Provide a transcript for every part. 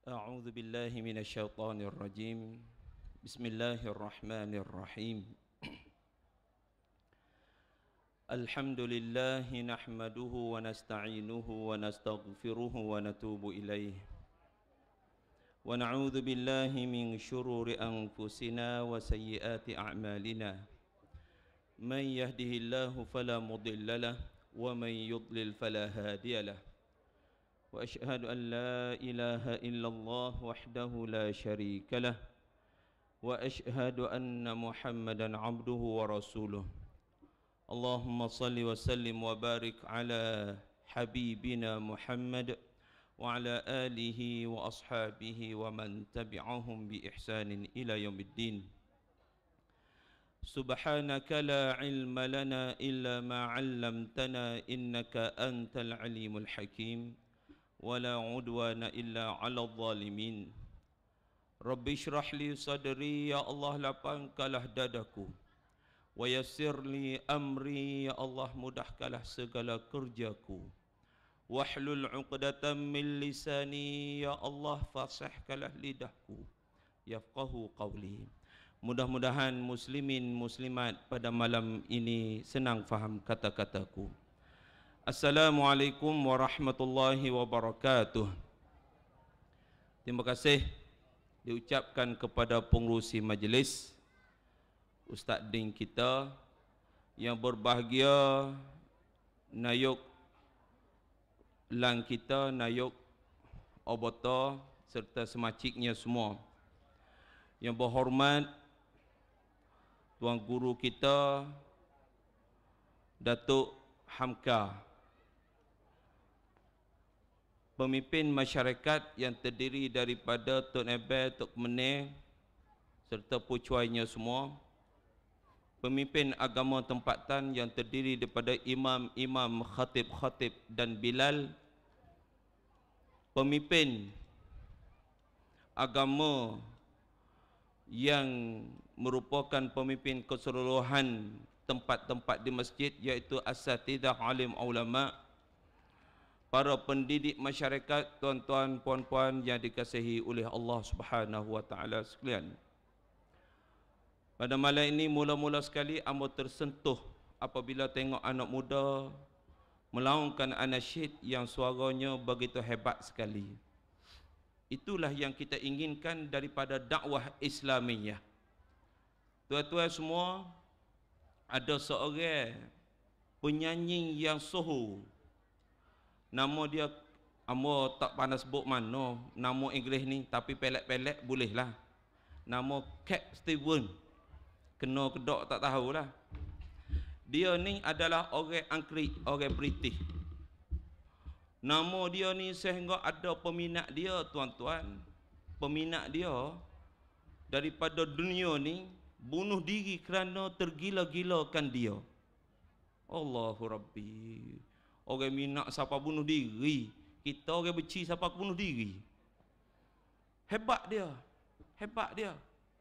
أعوذ بالله من الشيطان الرجيم بسم الله الرحمن الرحيم الحمد لله نحمده ونستعينه ونستغفره ونتوب إليه ونعوذ بالله من شرور أنفسنا وسيئات أعمالنا من يهده الله فلا مضل له ومن يضلل فلا هادي له وأشهد أن لا إله إلا الله وحده لا شريك له وأشهد أن محمدا عبده ورسوله اللهم صل وسلم وبارك على حبيبنا محمد وعلى آله وأصحابه ومن تبعهم بإحسان إلى يوم الدين سبحانك لا علم لنا إلا ما علمتنا إنك أنت العليم الحكيم ولا عدوان إلا على الظالمين رب اشرح لي صدري يا الله lapangkanlah dadaku ويسر لي أمري يا الله mudahkanlah segala kerjaku wahlul 'uqdatam min lisani ya Allah fasihkanlah lidahku yafqahu qawli. Mudah-mudahan muslimin muslimat pada malam ini senang faham kata-kataku. Assalamualaikum warahmatullahi wabarakatuh. Terima kasih diucapkan kepada pengerusi majlis, Ustaz Din kita yang berbahagia, Nayuk Lang kita, Nayuk Obota serta semaciknya semua. Yang berhormat Tuan Guru kita Datuk Hamka, pemimpin masyarakat yang terdiri daripada Tok Nebel, Tok Meneh serta pucuainya semua, pemimpin agama tempatan yang terdiri daripada imam-imam, khatib-khatib dan bilal, pemimpin agama yang merupakan pemimpin keseluruhan tempat-tempat di masjid, iaitu asatidah, alim, ulama, para pendidik masyarakat, tuan-tuan, puan-puan yang dikasihi oleh Allah Subhanahu wa taala sekalian. Pada malam ini mula-mula sekali amba tersentuh apabila tengok anak muda melaungkan anasyid yang suaranya begitu hebat sekali. Itulah yang kita inginkan daripada dakwah Islamiyah. Tuan-tuan semua, ada seorang penyanyi yang sohu. Nama dia, amba tak pandai sebut mana nama Inggeris ni, tapi pelek-pelek bolehlah. Nama Cat Stevens. Kena kedok tak tahulah. Dia ni adalah orang Anggeris, orang British. Nama dia ni sehingga ada peminat dia, tuan-tuan. Peminat dia daripada dunia ni bunuh diri kerana tergila-gilakan dia. Allahu Rabbi. Orang minat siapa bunuh diri, kita orang benci siapa bunuh diri. Hebat dia. Hebat dia.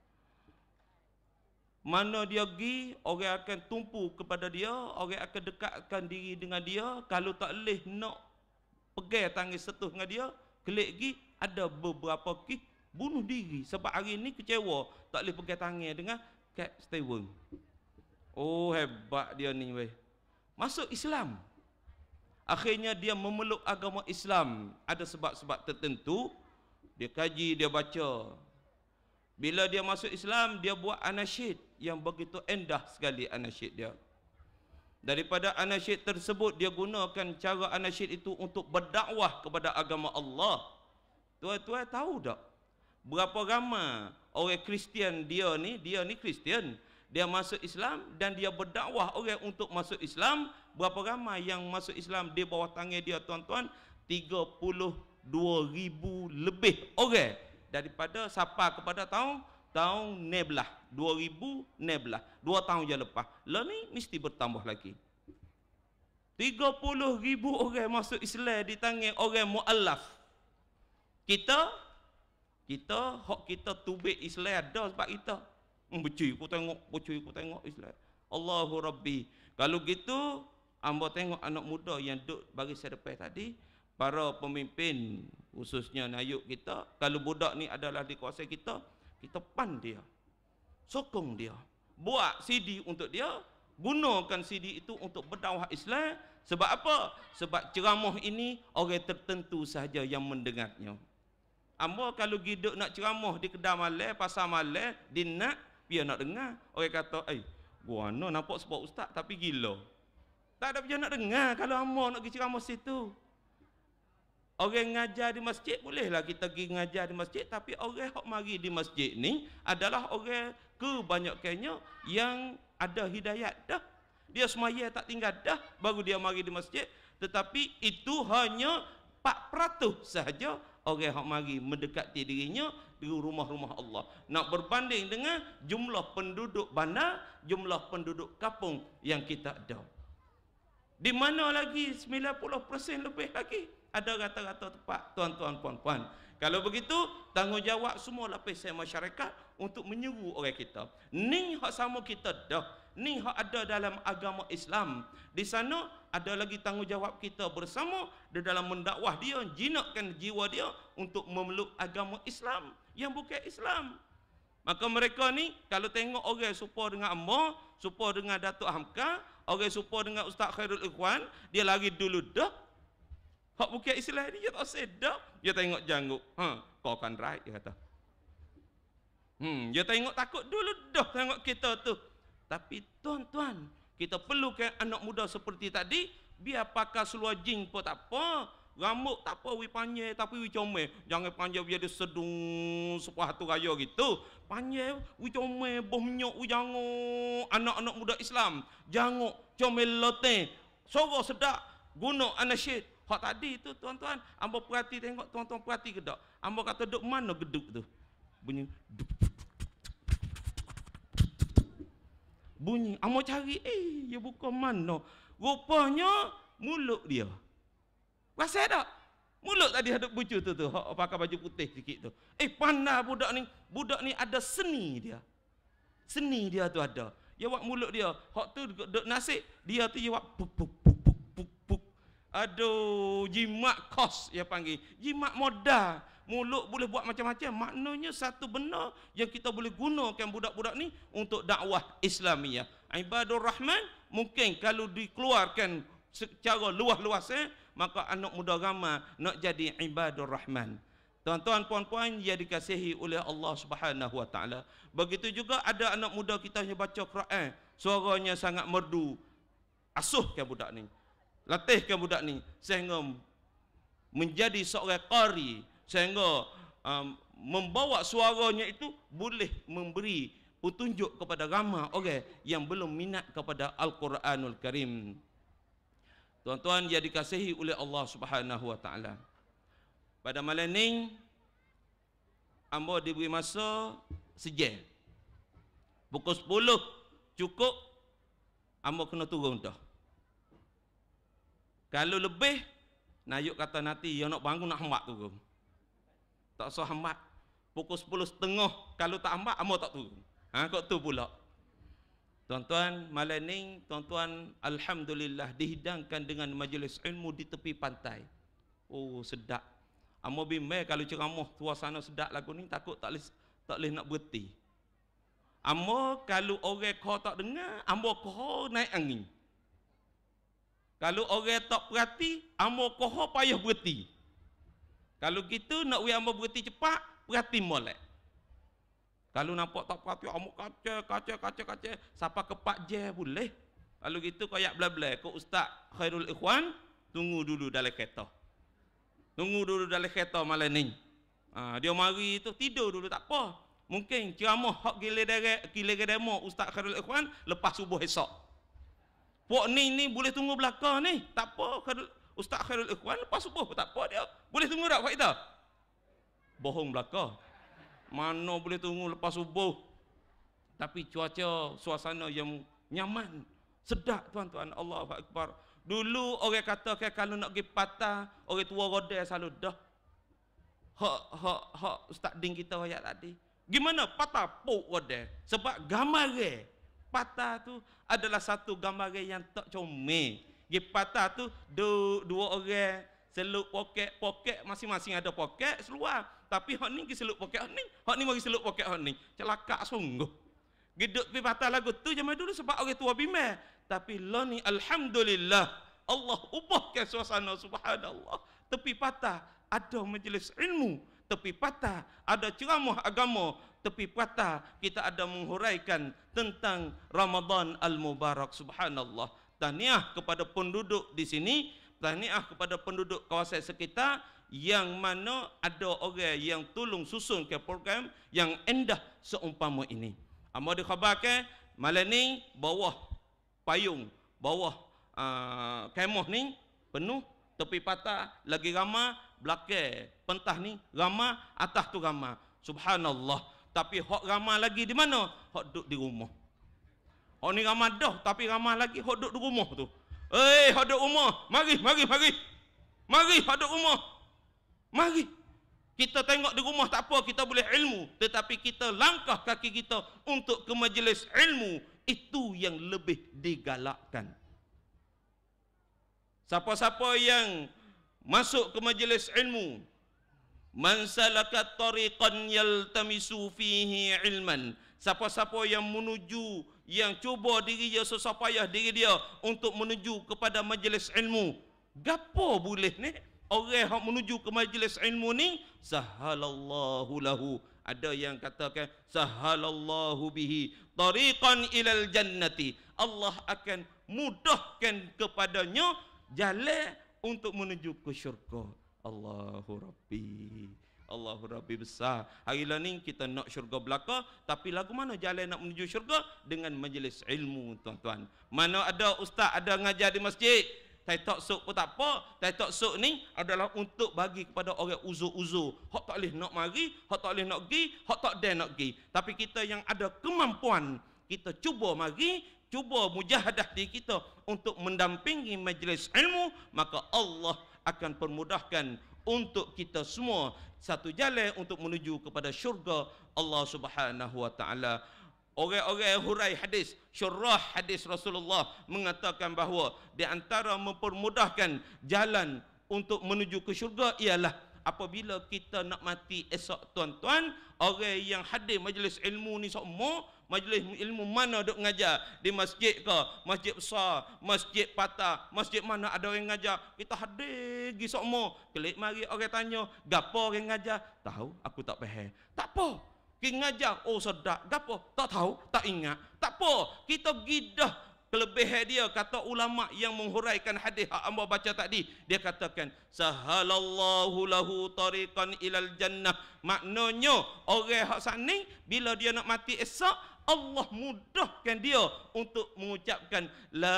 Mana dia pergi, orang akan tumpu kepada dia, orang akan dekatkan diri dengan dia. Kalau tak boleh nak pegang tangan setuh dengan dia, kelik pergi, ada beberapa kes bunuh diri. Sebab hari ni kecewa tak boleh pegang tangan dengan Cat Stevens. Oh, hebat dia ni weh. Masuk Islam. Akhirnya dia memeluk agama Islam. Ada sebab-sebab tertentu. Dia kaji, dia baca. Bila dia masuk Islam, dia buat anasyid yang begitu indah sekali anasyid dia. Daripada anasyid tersebut, dia gunakan cara anasyid itu untuk berdakwah kepada agama Allah. Tuan-tuan tahu tak berapa ramai orang Kristian dia ni Kristian. Dia masuk Islam dan dia berdakwah orang untuk masuk Islam. Berapa ramai yang masuk Islam di bawah tangan dia, tuan-tuan? 32,000 lebih orang. Daripada siapa kepada tahun 2000 2 tahun je lepas. Lah ni mesti bertambah lagi. 30,000 orang masuk Islam di tangan orang mu'allaf. Kita hak kita tubik Islam ada sebab kita. Becui ku tengok Islam. Allahu Rabbi. Kalau gitu, amba tengok anak muda yang duduk barisan depan tadi, para pemimpin, khususnya nayuk kita, kalau budak ni adalah di kawasan kita, kita pan dia, sokong dia, buat CD untuk dia, gunakan CD itu untuk berdakwah Islam. Sebab apa? Sebab ceramah ini orang tertentu sahaja yang mendengarnya. Ambo kalau hidup nak ceramah di kedai malam, pasar malam, dia nak, dia nak dengar. Orang kata, gua nampak sebab ustaz tapi gila. Tak ada dia nak dengar kalau ambo nak pergi ceramah situ. Orang ngajar di masjid, bolehlah kita pergi ngajar di masjid, tapi orang yang mari di masjid ni adalah orang kebanyakannya yang ada hidayat dah. Dia semaya tak tinggal dah, baru dia mari di masjid. Tetapi itu hanya 4% sahaja orang yang mari mendekati dirinya di rumah-rumah Allah. Nak berbanding dengan jumlah penduduk bandar, jumlah penduduk kampung yang kita ada. Di mana lagi 90% lebih lagi ada rata-rata tempat, tuan-tuan, puan-puan. Kalau begitu, tanggungjawab semua lapisan masyarakat untuk menyeru orang kita. Ni hak sama kita dah. Ni hak ada dalam agama Islam. Di sana ada lagi tanggungjawab kita bersama di dalam mendakwah dia, jinakkan jiwa dia untuk memeluk agama Islam yang bukan Islam. Maka mereka ni kalau tengok orang serupa dengan ambo, serupa dengan Datuk Hamka, orang serupa dengan Ustaz Khairul Ikhwan, dia lari dulu dah. Hak bukan Islam ni dia tak sedap. Dia tengok janggut. Kau kan right, dia kata. Dia tengok takut dulu dah tengok kita tu. Tapi tuan-tuan, kita perlukan anak muda seperti tadi, biar pakai seluar jin pun tak apa, rambut tak apa, wi panjang tapi wi comel. Jangan panjang biar dia sedung sepuh hatu raya gitu. Panjang wi comel, boh minyak wi jangok. Anak-anak muda Islam, jangok, comel loteng. Suara sedap, guna anasyid. Hak tadi tu tuan-tuan, ambo perhati tengok, tuan-tuan perhati ke tak? Ambo kata duk mana geduk tu? Bunyi bunyi, ambo cari, dia bukan mana. Rupanya mulut dia. Rasa tak? Mulut tadi ada bucu tu, hak pakai baju putih sikit tu. Pandai budak ni. Budak ni ada seni dia. Seni dia tu ada. Dia buat mulut dia. Hak tu duk nasib, dia tu dia buat puk puk puk puk puk puk. Aduh, jimat kos dia panggil. Jimat modal. Mulut boleh buat macam-macam. Maknanya satu benda yang kita boleh gunakan budak-budak ni untuk dakwah Islamiyah. Ibadur Rahman mungkin kalau dikeluarkan secara luas-luasnya, maka anak muda ramai nak jadi Ibadur Rahman. Tuan-tuan, puan-puan yang dikasihi oleh Allah Subhanahu Wa Taala. Begitu juga ada anak muda kita yang baca Quran, suaranya sangat merdu. Asuhkan budak ni. Latihkan budak ni sehingga menjadi seorang qari, sehingga membawa suaranya itu boleh memberi petunjuk kepada ramai orang yang belum minat kepada Al-Quranul Karim. Tuan-tuan yang dikasihi oleh Allah Subhanahu Wa Taala. Pada malam ni ambo diberi masa sejam. Pukul 10 cukup, ambo kena turun dah. Kalau lebih, Nayuk kata nanti dia nak bangun nak hambak turun. Tak usah hambak. Pukul 10.30 kalau tak hambak, ambo tak turun. Kok tu pula. Tuan-tuan, malam ni tuan-tuan alhamdulillah dihidangkan dengan majlis ilmu di tepi pantai. Oh, sedap. Ambo bimbang kalau ceramah suasana sedap lagu ni takut tak boleh nak berhenti. Ambo kalau orang kau tak dengar, ambo kau naik angin. Kalau orang tak perhati, ambo kau payah berhenti. Kalau gitu nak ambo berhenti cepat, perhati molek. Kalau nampak tak perhati, ambo kaca, sampai ke 4 jam boleh. Kalau gitu koyak bla-bla, kau Ustaz Khairul Ikhwan, tunggu dulu dalam kereta. Tunggu dulu dalam kereta malam ni. Dia mari tu tidur dulu tak apa. Mungkin ceramah hak gila demo Ustaz Khairul Ikhwan lepas subuh esok. Puak ni boleh tunggu belakang ni. Tak apa, Ustaz Khairul Ikhwan lepas subuh tak apa dia. Boleh tunggu tak Pak kita? Bohong belakang. Mana boleh tunggu lepas subuh. Tapi cuaca, suasana yang nyaman, sedap tuan-tuan. Allahu Akbar. Dulu orang kata kalau nak pergi patah, orang tua roda selalu dah. Hak Ustaz Din kita ayat tadi. Gimana patah pok roda? Sebab gambar patah tu adalah satu gambar yang tak comel. Pergi patah tu dua orang Seluk poket masing-masing ada poket seluar. Tapi hak ni pergi seluk poket hak ni mari seluk poket hak ni. Celaka sungguh. Geduk pi patah lagu tu zaman dulu sebab orang tua bimbang. Tapi lo ni alhamdulillah Allah ubahkan suasana subhanallah. Tepi patah ada majlis ilmu, tepi patah ada ceramah agama, tepi patah kita ada menghuraikan tentang Ramadan al-Mubarak subhanallah. Tahniah kepada penduduk di sini, tahniah kepada penduduk kawasan sekitar yang mana ada orang yang tolong susun ke program yang indah seumpama ini. Amo dikhabarkan malam ni bawah payung, bawah kemah ni penuh, tepi patah lagi ramai, belakang pentah ni ramai, atas tu ramai. Subhanallah. Tapi hak ramai lagi di mana? Hak duduk di rumah. Hak ni ramai dah, tapi ramai lagi hak duduk di rumah tu. Hak duduk rumah. Mari. Mari hak duduk rumah. Mari. Kita tengok di rumah tak apa, kita boleh ilmu. Tetapi kita langkah kaki kita untuk ke majlis ilmu. Itu yang lebih digalakkan. Siapa-siapa yang masuk ke majlis ilmu, man salaka tariqan yaltamisu fihi ilman, siapa-siapa yang menuju, yang cuba diri dia, susah payah diri dia untuk menuju kepada majlis ilmu, gapo boleh ni orang yang menuju ke majlis ilmu ni, sahalallahu lahu, ada yang katakan sahalallahu bihi tariqan ilal jannati, Allah akan mudahkan kepadanya jalan untuk menuju ke syurga. Allahu Rabbi, Allahu Rabbi besar. Hari ni kita nak syurga belaka, tapi lagu mana jalan nak menuju syurga? Dengan majlis ilmu, tuan-tuan. Mana ada ustaz ada ngajar di masjid, tai taksuk pun tak apa. Tai taksuk ni adalah untuk bagi kepada orang uzur-uzur. Hak tak boleh nak mari, hak tak boleh nak pergi, hak tak ada nak pergi. Tapi kita yang ada kemampuan, kita cuba mari, cuba mujahadah diri kita untuk mendampingi majlis ilmu, maka Allah akan permudahkan untuk kita semua satu jalan untuk menuju kepada syurga Allah Subhanahu wa taala. Orang-orang hurai hadis, syurah hadis Rasulullah mengatakan bahawa di antara mempermudahkan jalan untuk menuju ke syurga ialah apabila kita nak mati esok, tuan-tuan, orang yang hadir majlis ilmu ni semua, majlis ilmu mana duk ngajar, di masjid ke, masjid besar, masjid patah, masjid mana ada orang ngajar, kita hadir gi semua. Kelik mari orang tanya, gapo orang ngajar? Tahu, aku tak faham. Tak apa. Ki ngajar, oh sedap. Gapo? Tak tahu, tak ingat. Tak apa. Kita gidah kelebihan dia, kata ulama yang menghuraikan hadis hak amba baca tadi, dia katakan sahalallahu lahu tariqan ilal jannah. Maknanya orang hak sani bila dia nak mati esok, Allah mudahkan dia untuk mengucapkan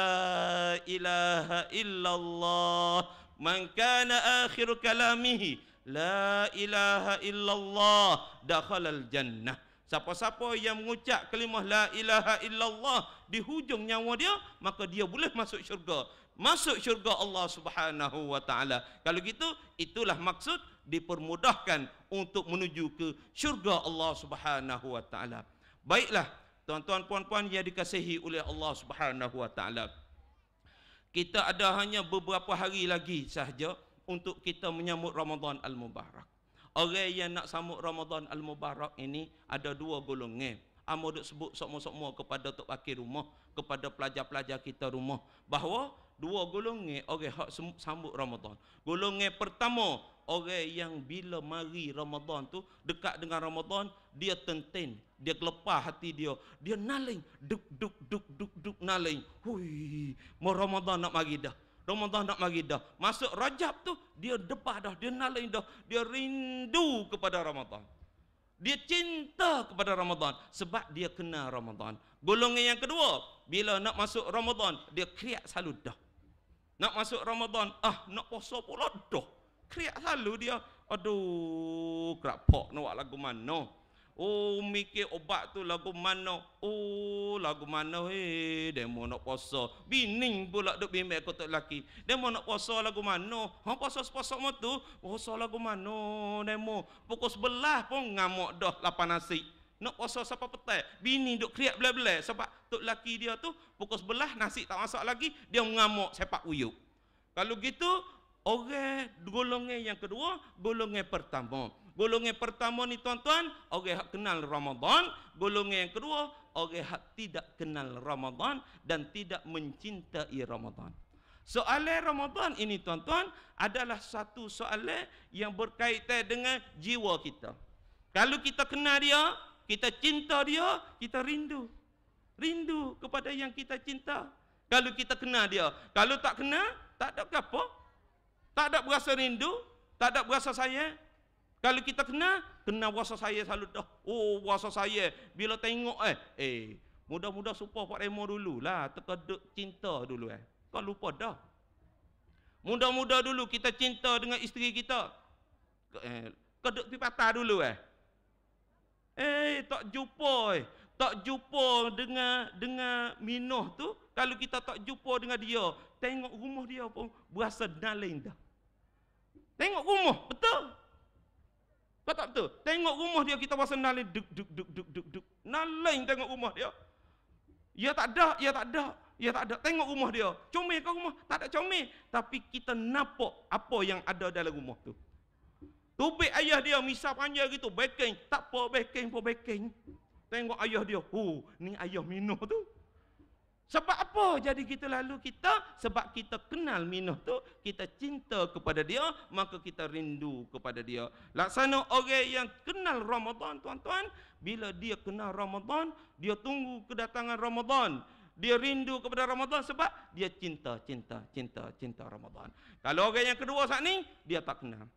la ilaha illallah, man kana akhir kalamihi la ilaha illallah dakhalal jannah. Siapa-siapa yang mengucap kalimah la ilaha illallah di hujung nyawa dia, maka dia boleh masuk syurga. Masuk syurga Allah Subhanahu wa taala. Kalau gitu, itulah maksud dipermudahkan untuk menuju ke syurga Allah Subhanahu wa taala. Baiklah, tuan-tuan puan-puan yang dikasihi oleh Allah Subhanahu wa taala. Kita ada hanya beberapa hari lagi sahaja untuk kita menyambut Ramadan al-Mubarak. Orang yang nak sambut Ramadan al-Mubarak ini ada dua golongan. Amo duk sebut semua-semua kepada tok wakil rumah, kepada pelajar-pelajar kita rumah, bahawa dua golongan orang hak sambut Ramadan. Golongan pertama, orang yang bila mari Ramadan tu, dekat dengan Ramadan, dia tenten, dia gelepar hati dia, dia naling, duk naling. Hui, mau Ramadan nak mari dah. Ramadan nak mari dah. Masuk Rajab tu, dia depah dah, dia naling dah, dia rindu kepada Ramadan. Dia cinta kepada Ramadan sebab dia kenal Ramadan. Golongan yang kedua, bila nak masuk Ramadan, dia kriak selalu dah. Nak masuk Ramadan, nak puasa pula dah. Kriak selalu dia. Aduh, kerapok nak buat lagu mana? Oh, mikir obat tu lagu mana? Oh, lagu mana? Demo nak puasa. Bining pula duk bimbang kau tak lelaki. Demo nak puasa lagu mana? Puasa sepuasa mu tu. Puasa lagu mana? Demo. Pukul 11 pun ngamuk dah lapan nasi. Nak puasa sampai petang. Bini duk kriak belai-belai. Sebab tok lelaki dia tu pukul 11 nasi tak masak lagi. Dia mengamuk sepak uyuk. Kalau gitu, Orang golongan yang kedua, golongan pertama. Golongan pertama ni tuan-tuan, orang hak kenal Ramadan. Golongan yang kedua, orang hak tidak kenal Ramadan dan tidak mencintai Ramadan. Soalan Ramadan ini tuan-tuan adalah satu soalan yang berkaitan dengan jiwa kita. Kalau kita kenal dia, kita cinta dia, kita rindu. Rindu kepada yang kita cinta. Kalau kita kenal dia, kalau tak kenal, tak ada apa. Tak ada berasa rindu, tak ada berasa sayang. Kalau kita kenal berasa saya selalu dah. Oh, berasa saya bila tengok mudah-mudah supaya Pak Remo dululah, terkeduk cinta dulu Kau lupa dah. Mudah-mudah dulu kita cinta dengan isteri kita. Keduk pi patah dulu tak jumpa tak jumpa dengan Minoh tu. Kalau kita tak jumpa dengan dia, tengok rumah dia pun berasa daling dah. Tengok rumah, betul. Kau tak betul? Tengok rumah dia kita berasa daling duk. Naling tengok rumah dia. Ya tak ada, ya tak ada. Ya tak ada. Tengok rumah dia. Comel ke rumah? Tak ada comel. Tapi kita nampak apa yang ada dalam rumah tu. Tubik ayah dia misal panjang gitu, backing. Tak apa backing. Tengok ayah dia. Ni ayah Minoh tu. Sebab apa jadi kita lalu sebab kita kenal Minoh tu, kita cinta kepada dia, maka kita rindu kepada dia. Laksana orang yang kenal Ramadan tuan-tuan, bila dia kenal Ramadan, dia tunggu kedatangan Ramadan. Dia rindu kepada Ramadan sebab dia cinta Ramadan. Kalau orang yang kedua saat ni, dia tak kenal.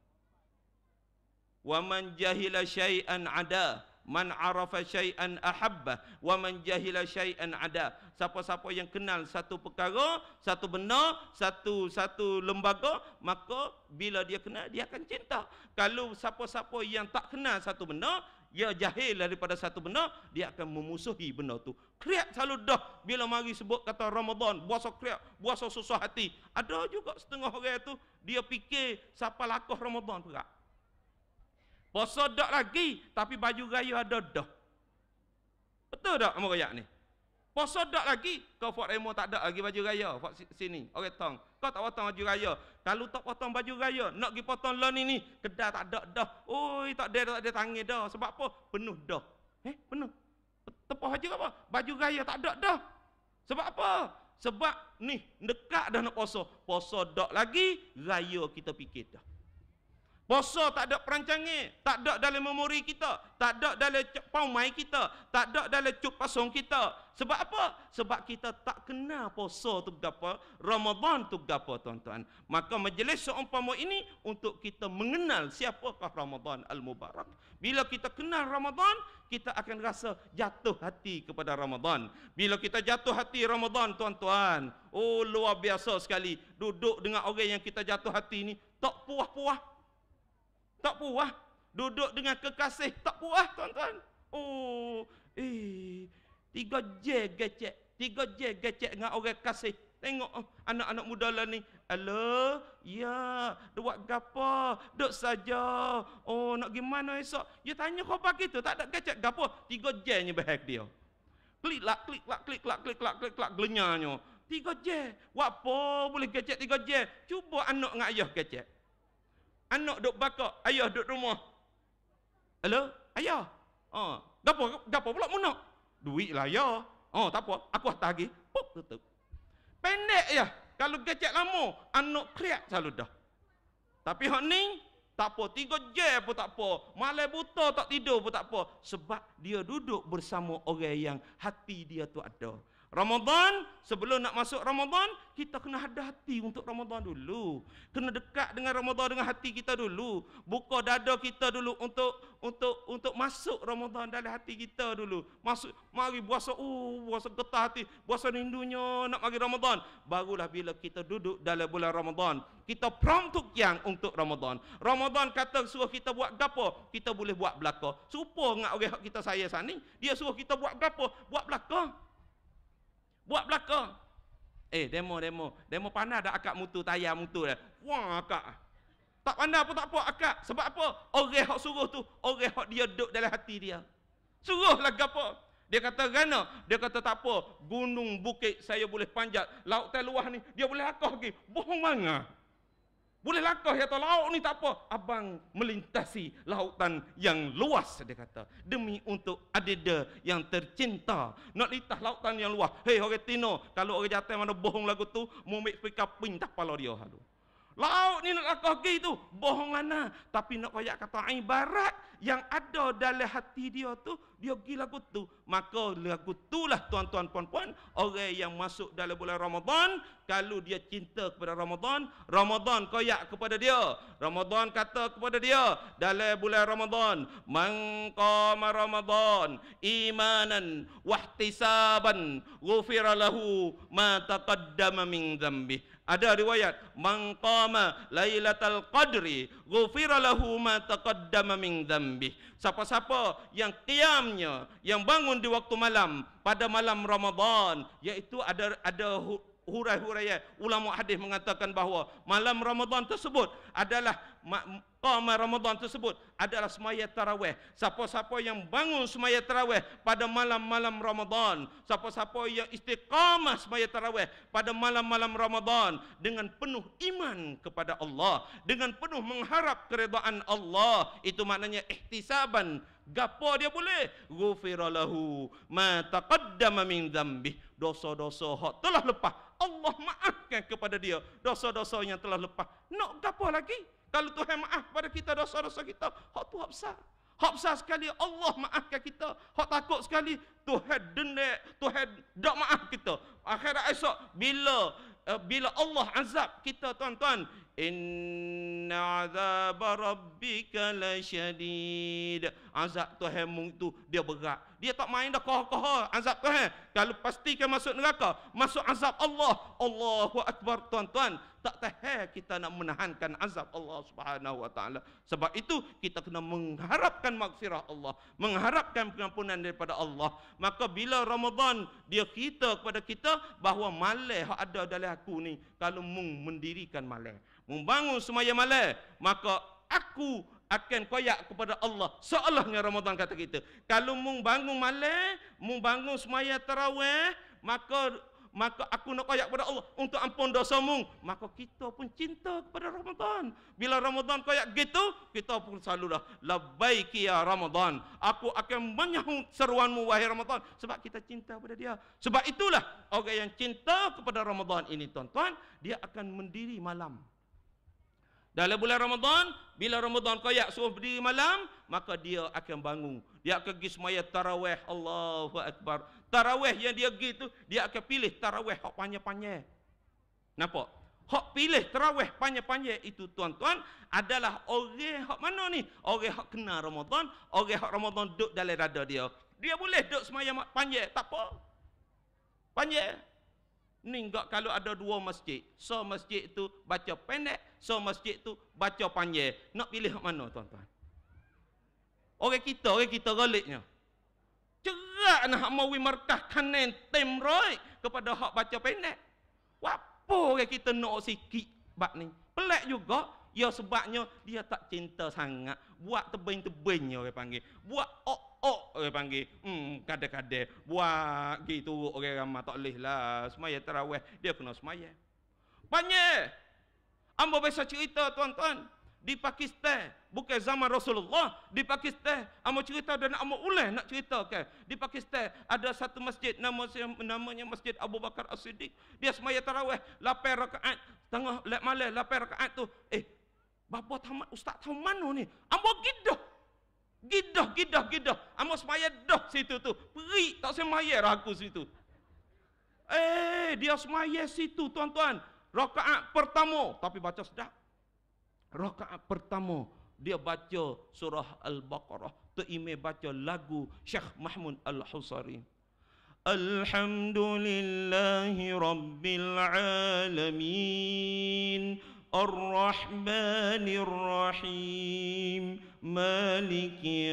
Wa man jahila syai'an ada, man arafa syai'an ahabba, wa man jahila syai'an ada. Siapa-siapa yang kenal satu perkara, satu benda, satu lembaga, maka bila dia kenal, dia akan cinta. Kalau siapa-siapa yang tak kenal satu benda, dia jahil daripada satu benda, dia akan memusuhi benda tu. Kriak selalu dah bila mari sebut kata Ramadan, puasa kriak, puasa susah hati. Ada juga setengah orang tu, dia fikir siapa lakoh Ramadan perak. Puasa dak lagi, tapi baju raya ada dah. Betul tak amal rakyat ni? Puasa dak lagi, kau Fort Remo tak ada lagi baju raya. Fort sini, orang tong. Kau tak potong baju raya. Kalau tak potong baju raya, nak pergi potong lawn ni, kedai tak ada dah. Oi, tak ada tangan dah. Sebab apa? Penuh dah. Penuh. Tepah aja apa? Baju raya tak ada dah. Sebab apa? Sebab ni dekat dah nak puasa. Puasa dak lagi, raya kita fikir dah. Puasa tak ada perancangan, tak ada dalam memori kita, tak ada dalam paumai kita, tak ada dalam cuk pasong kita. Sebab apa? Sebab kita tak kenal puasa tu gapo, Ramadan tu gapo tuan-tuan. Maka majlis seumpama ini untuk kita mengenal siapakah Ramadan Al-Mubarak. Bila kita kenal Ramadan, kita akan rasa jatuh hati kepada Ramadan. Bila kita jatuh hati Ramadan tuan-tuan, oh luar biasa sekali. Duduk dengan orang yang kita jatuh hati ni, tak puas-puas. Tak puas. Duduk dengan kekasih tak puas tuan-tuan. 3 je gecek dengan orang kasih. Tengok anak-anak muda lah ni. Alo, ya, buat gapo? Duk saja. Oh, nak gimana esok? Ya tanya kau pagi tu, tak ada gecek gapo? 3 je nya bahag dia. Klik-lak, gelenyanya. 3 je. Wapo boleh gecek 3 je? Cuba anak dengan ayah gecek. Anak duk bakak, ayah duk rumah. Halo, ayah. Gapo pula mu nak? Duit lah ya. Tak apa, aku hantar lagi. Pop, tutup. Pendek ya. Kalau gecek lama, anak kriak selalu dah. Tapi hak ni, tak apa, 3 jam pun tak apa. Malam buta tak tidur pun tak apa. Sebab dia duduk bersama orang yang hati dia tu ada. Ramadan, sebelum nak masuk Ramadan, kita kena ada hati untuk Ramadan dulu. Kena dekat dengan Ramadan dengan hati kita dulu. Buka dada kita dulu untuk masuk Ramadan dalam hati kita dulu. Masuk, mari puasa, puasa getah hati, puasa rindunya nak mari Ramadan. Barulah bila kita duduk dalam bulan Ramadan, kita promptuk yang untuk Ramadan. Ramadan kata suruh kita buat gapo, kita boleh buat belaka. Serupa dengan orang kita saya sani, dia suruh kita buat gapo, buat belaka. Buat belakang. Demo pandai dah akak mutu, tayar mutu dah. Wah akak. Tak pandai pun tak apa akak. Sebab apa? Orang hak suruh tu, orang hak dia duduk dalam hati dia. Suruhlah gapo. Dia kata gana? Dia kata tak apa. Gunung bukit saya boleh panjat. Laut luah ni dia boleh akah lagi. Bohong manga. Boleh lakah ya tak, laut ni tak apa. Abang melintasi lautan yang luas, dia kata. Demi untuk adida yang tercinta. Nak litah lautan yang luas. Hei orang Tino, kalau orang jatuh mana bohong lagu tu, mau ambil pika ping tak pala dia halu. Laut ni nak lakah pergi tu, bohong mana. Tapi nak koyak kata ibarat yang ada dalam hati dia tu, dia pergi lagu tu. Maka lagu itulah tuan-tuan puan-puan, orang yang masuk dalam bulan Ramadan, kalau dia cinta kepada Ramadan, Ramadan koyak kepada dia. Ramadan kata kepada dia dalam bulan Ramadan, man qama Ramadan imanan wahtisaban ghufira lahu ma taqaddama min dzambi. Ada riwayat, man qama lailatal qadri ghufira lahu ma taqaddama min dzambi. Siapa-siapa yang qiyamnya, yang bangun di waktu malam pada malam Ramadan, iaitu ada hurai-hurai ulama hadis mengatakan bahawa malam Ramadan tersebut adalah qama Ramadan tersebut adalah semaya tarawih. Siapa-siapa yang bangun semaya tarawih pada malam-malam Ramadan, siapa-siapa yang istiqamah semaya tarawih pada malam-malam Ramadan dengan penuh iman kepada Allah, dengan penuh mengharap keredaan Allah, itu maknanya ihtisaban. Gapo dia boleh? Ghufira lahu ma taqaddama min dzambi. Dosa-dosa hak telah lepas, Allah maafkan kepada dia dosa-dosa yang telah lepas. Nak gapo lagi? Kalau Tuhan maaf pada kita dosa-dosa kita, hak tu hak besar. Hak besar sekali Allah maafkan kita. Hak takut sekali Tuhan dendek, Tuhan tak maaf kita. Akhirat esok bila Allah azab kita, tuan-tuan, inna azab rabbika lasyadid. Azab Tuhanmu itu dia berat. Dia tak main dah koh-koh azab Tuhan. Kalau pastikan masuk neraka, masuk azab Allah. Allahu akbar, tuan-tuan. Tak tahan kita nak menahankan azab Allah Subhanahu wa taala. Sebab itu kita kena mengharapkan maghfirah Allah, mengharapkan pengampunan daripada Allah. Maka bila Ramadan dia kita kepada kita bahawa malam hak ada dalam aku ni, kalau mung mendirikan malam, membangun semaya malam, maka aku akan koyak kepada Allah. Seolahnya Ramadan kata kita, kalau mung bangun malam, mung bangun semaya tarawih, maka aku nak koyak kepada Allah untuk ampun dosa mung. Maka kita pun cinta kepada Ramadan. Bila Ramadan koyak gitu, kita pun selalu dah labbaiki ya Ramadan, aku akan menyahut seruanmu wahai Ramadan. Sebab kita cinta kepada dia. Sebab itulah orang yang cinta kepada Ramadan ini, tuan-tuan, dia akan mendiri malam. Dalam bulan Ramadan, bila Ramadan koyak suruh berdiri malam, maka dia akan bangun. Dia akan pergi semaya tarawih. Allahu akbar. Tarawih yang dia pergi tu, dia akan pilih tarawih hak panjang-panjang. Nampak? Hak pilih tarawih panjang-panjang itu, tuan-tuan, adalah orang hak mana ni? Orang hak kenal Ramadan, orang hak Ramadan duduk dalam dada dia. Dia boleh duduk semaya panjang, tak apa. Panjang. Ni enggak kalau ada dua masjid. So masjid itu baca pendek, so masjid itu baca panjang. Nak pilih hak mana, tuan-tuan? Orang kita galiknya. Cerak nak mawi markah kanan temroy kepada hak baca pendek. Apa orang kita nak sikit bab ni? Pelik juga. Ya sebabnya dia tak cinta sangat. Buat tebing-tebingnya orang panggil. Buat orang panggil. Kadang-kadang buat gitu orang ramai tak boleh lah. Semaya tarawih dia kena semaya. Banyak. Amba biasa cerita, tuan-tuan, di Pakistan, bukan zaman Rasulullah, di Pakistan, amba cerita dan amba ulang nak ceritakan. Di Pakistan ada satu masjid namanya Masjid Abu Bakar As-Siddiq. Dia semaya tarawih 8 rakaat, tengah malam 8 rakaat tu. Bapa tamat ustaz tahu mana ni? Amba gidah. Amba semaya dah situ tu. Peri tak semaya aku situ. Dia semaya situ, tuan-tuan. Rakaat pertama tapi baca sedap. Rakaat pertama dia baca surah Al-Baqarah. Terime baca lagu Syekh Mahmud Al-Husari. Alhamdulillahi Rabbil Alamin, Ar-Rahmanir Rahim, Maliki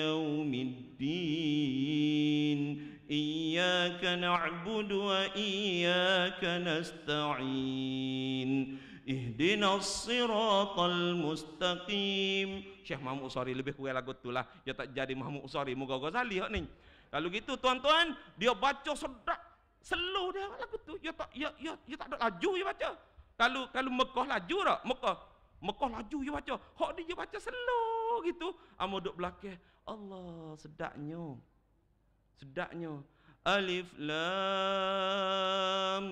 Yawmiddin, Iyyaka na'budu wa iyyaka nasta'in, Ihdinas siratal mustaqim. Syekh Mahmud Usari lebih kurang lagu itulah. Dia tak jadi Mahmud Usari, Muga Ghazali hak ni. Kalau gitu, tuan-tuan, dia baca sedap, slow dia lagu tu. Dia tak ada laju dia baca. Kalau Mekah laju tak? Mekah Mekah laju dia baca. Hak dia baca slow gitu. Amo duk belakang. Allah, sedaknya. Sedaknya. Alif lam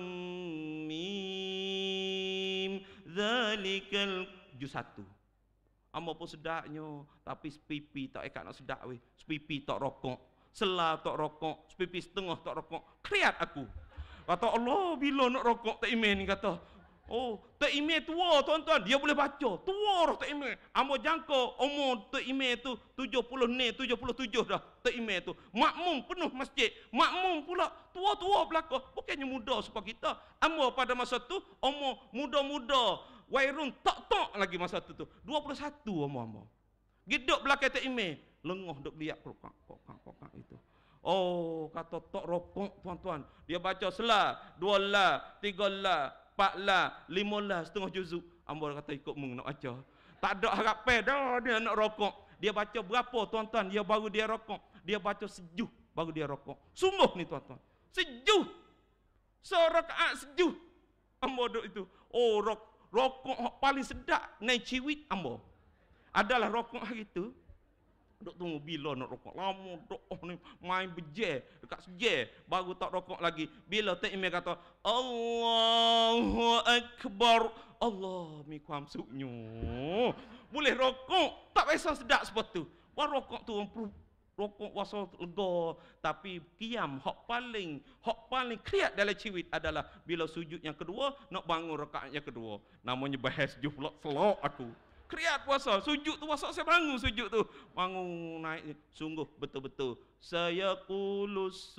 mim zalikal juz 1. Amo pun sedaknya, tapi sepipi tak ikat nak sedak weh. Sepipi tak rokok, sela tak rokok, sepipi setengah tak rokok. Kriat aku. Kata Allah, bila nak rokok tak iman ni kata. Oh, tak iman tua tuan-tuan, dia boleh baca. Tua dah tak iman. Amo jangka umur tak iman tu 70 ni, 77 dah tak iman tu. Makmum penuh masjid. Makmum pula tua-tua belaka. Bukannya muda supaya kita. Amo pada masa tu umur muda-muda. Wairun tak lagi masa tu 21 amo. Giduk belakang tak iman. Lengah duk liat kokak itu. Oh, kata tak rokok tuan-tuan. Dia baca sela, 2 la, 3 la, 4 la, 5 la, setengah juzuk. Ambo kata ikut mung nak baca. Tak ada harapan dah dia nak rokok. Dia baca berapa tuan-tuan, dia baru dia rokok. Dia baca sejuh baru dia rokok. Sungguh ni tuan-tuan. Sejuh. Serakaat sejuh. Ambo duk itu. Oh, rokok paling sedap naik ciwit ambo. Adalah rokok hari tu. Duk tunggu bila nak rokok. Lama duk ni main bejer dekat sejer baru tak rokok lagi. Bila tak imam kata Allahu akbar. Allah mi kuam suknyo. Boleh rokok tak biasa sedap seperti tu. Wah rokok tu rokok wasa lega, tapi qiyam hak paling kriat dalam ciwit adalah bila sujud yang kedua nak bangun rakaat yang kedua. Namanya bahas juh selok aku. Kriat puasa, sujud tu puasa saya bangun sujud tu. Bangun naik sungguh betul-betul. Saya qulus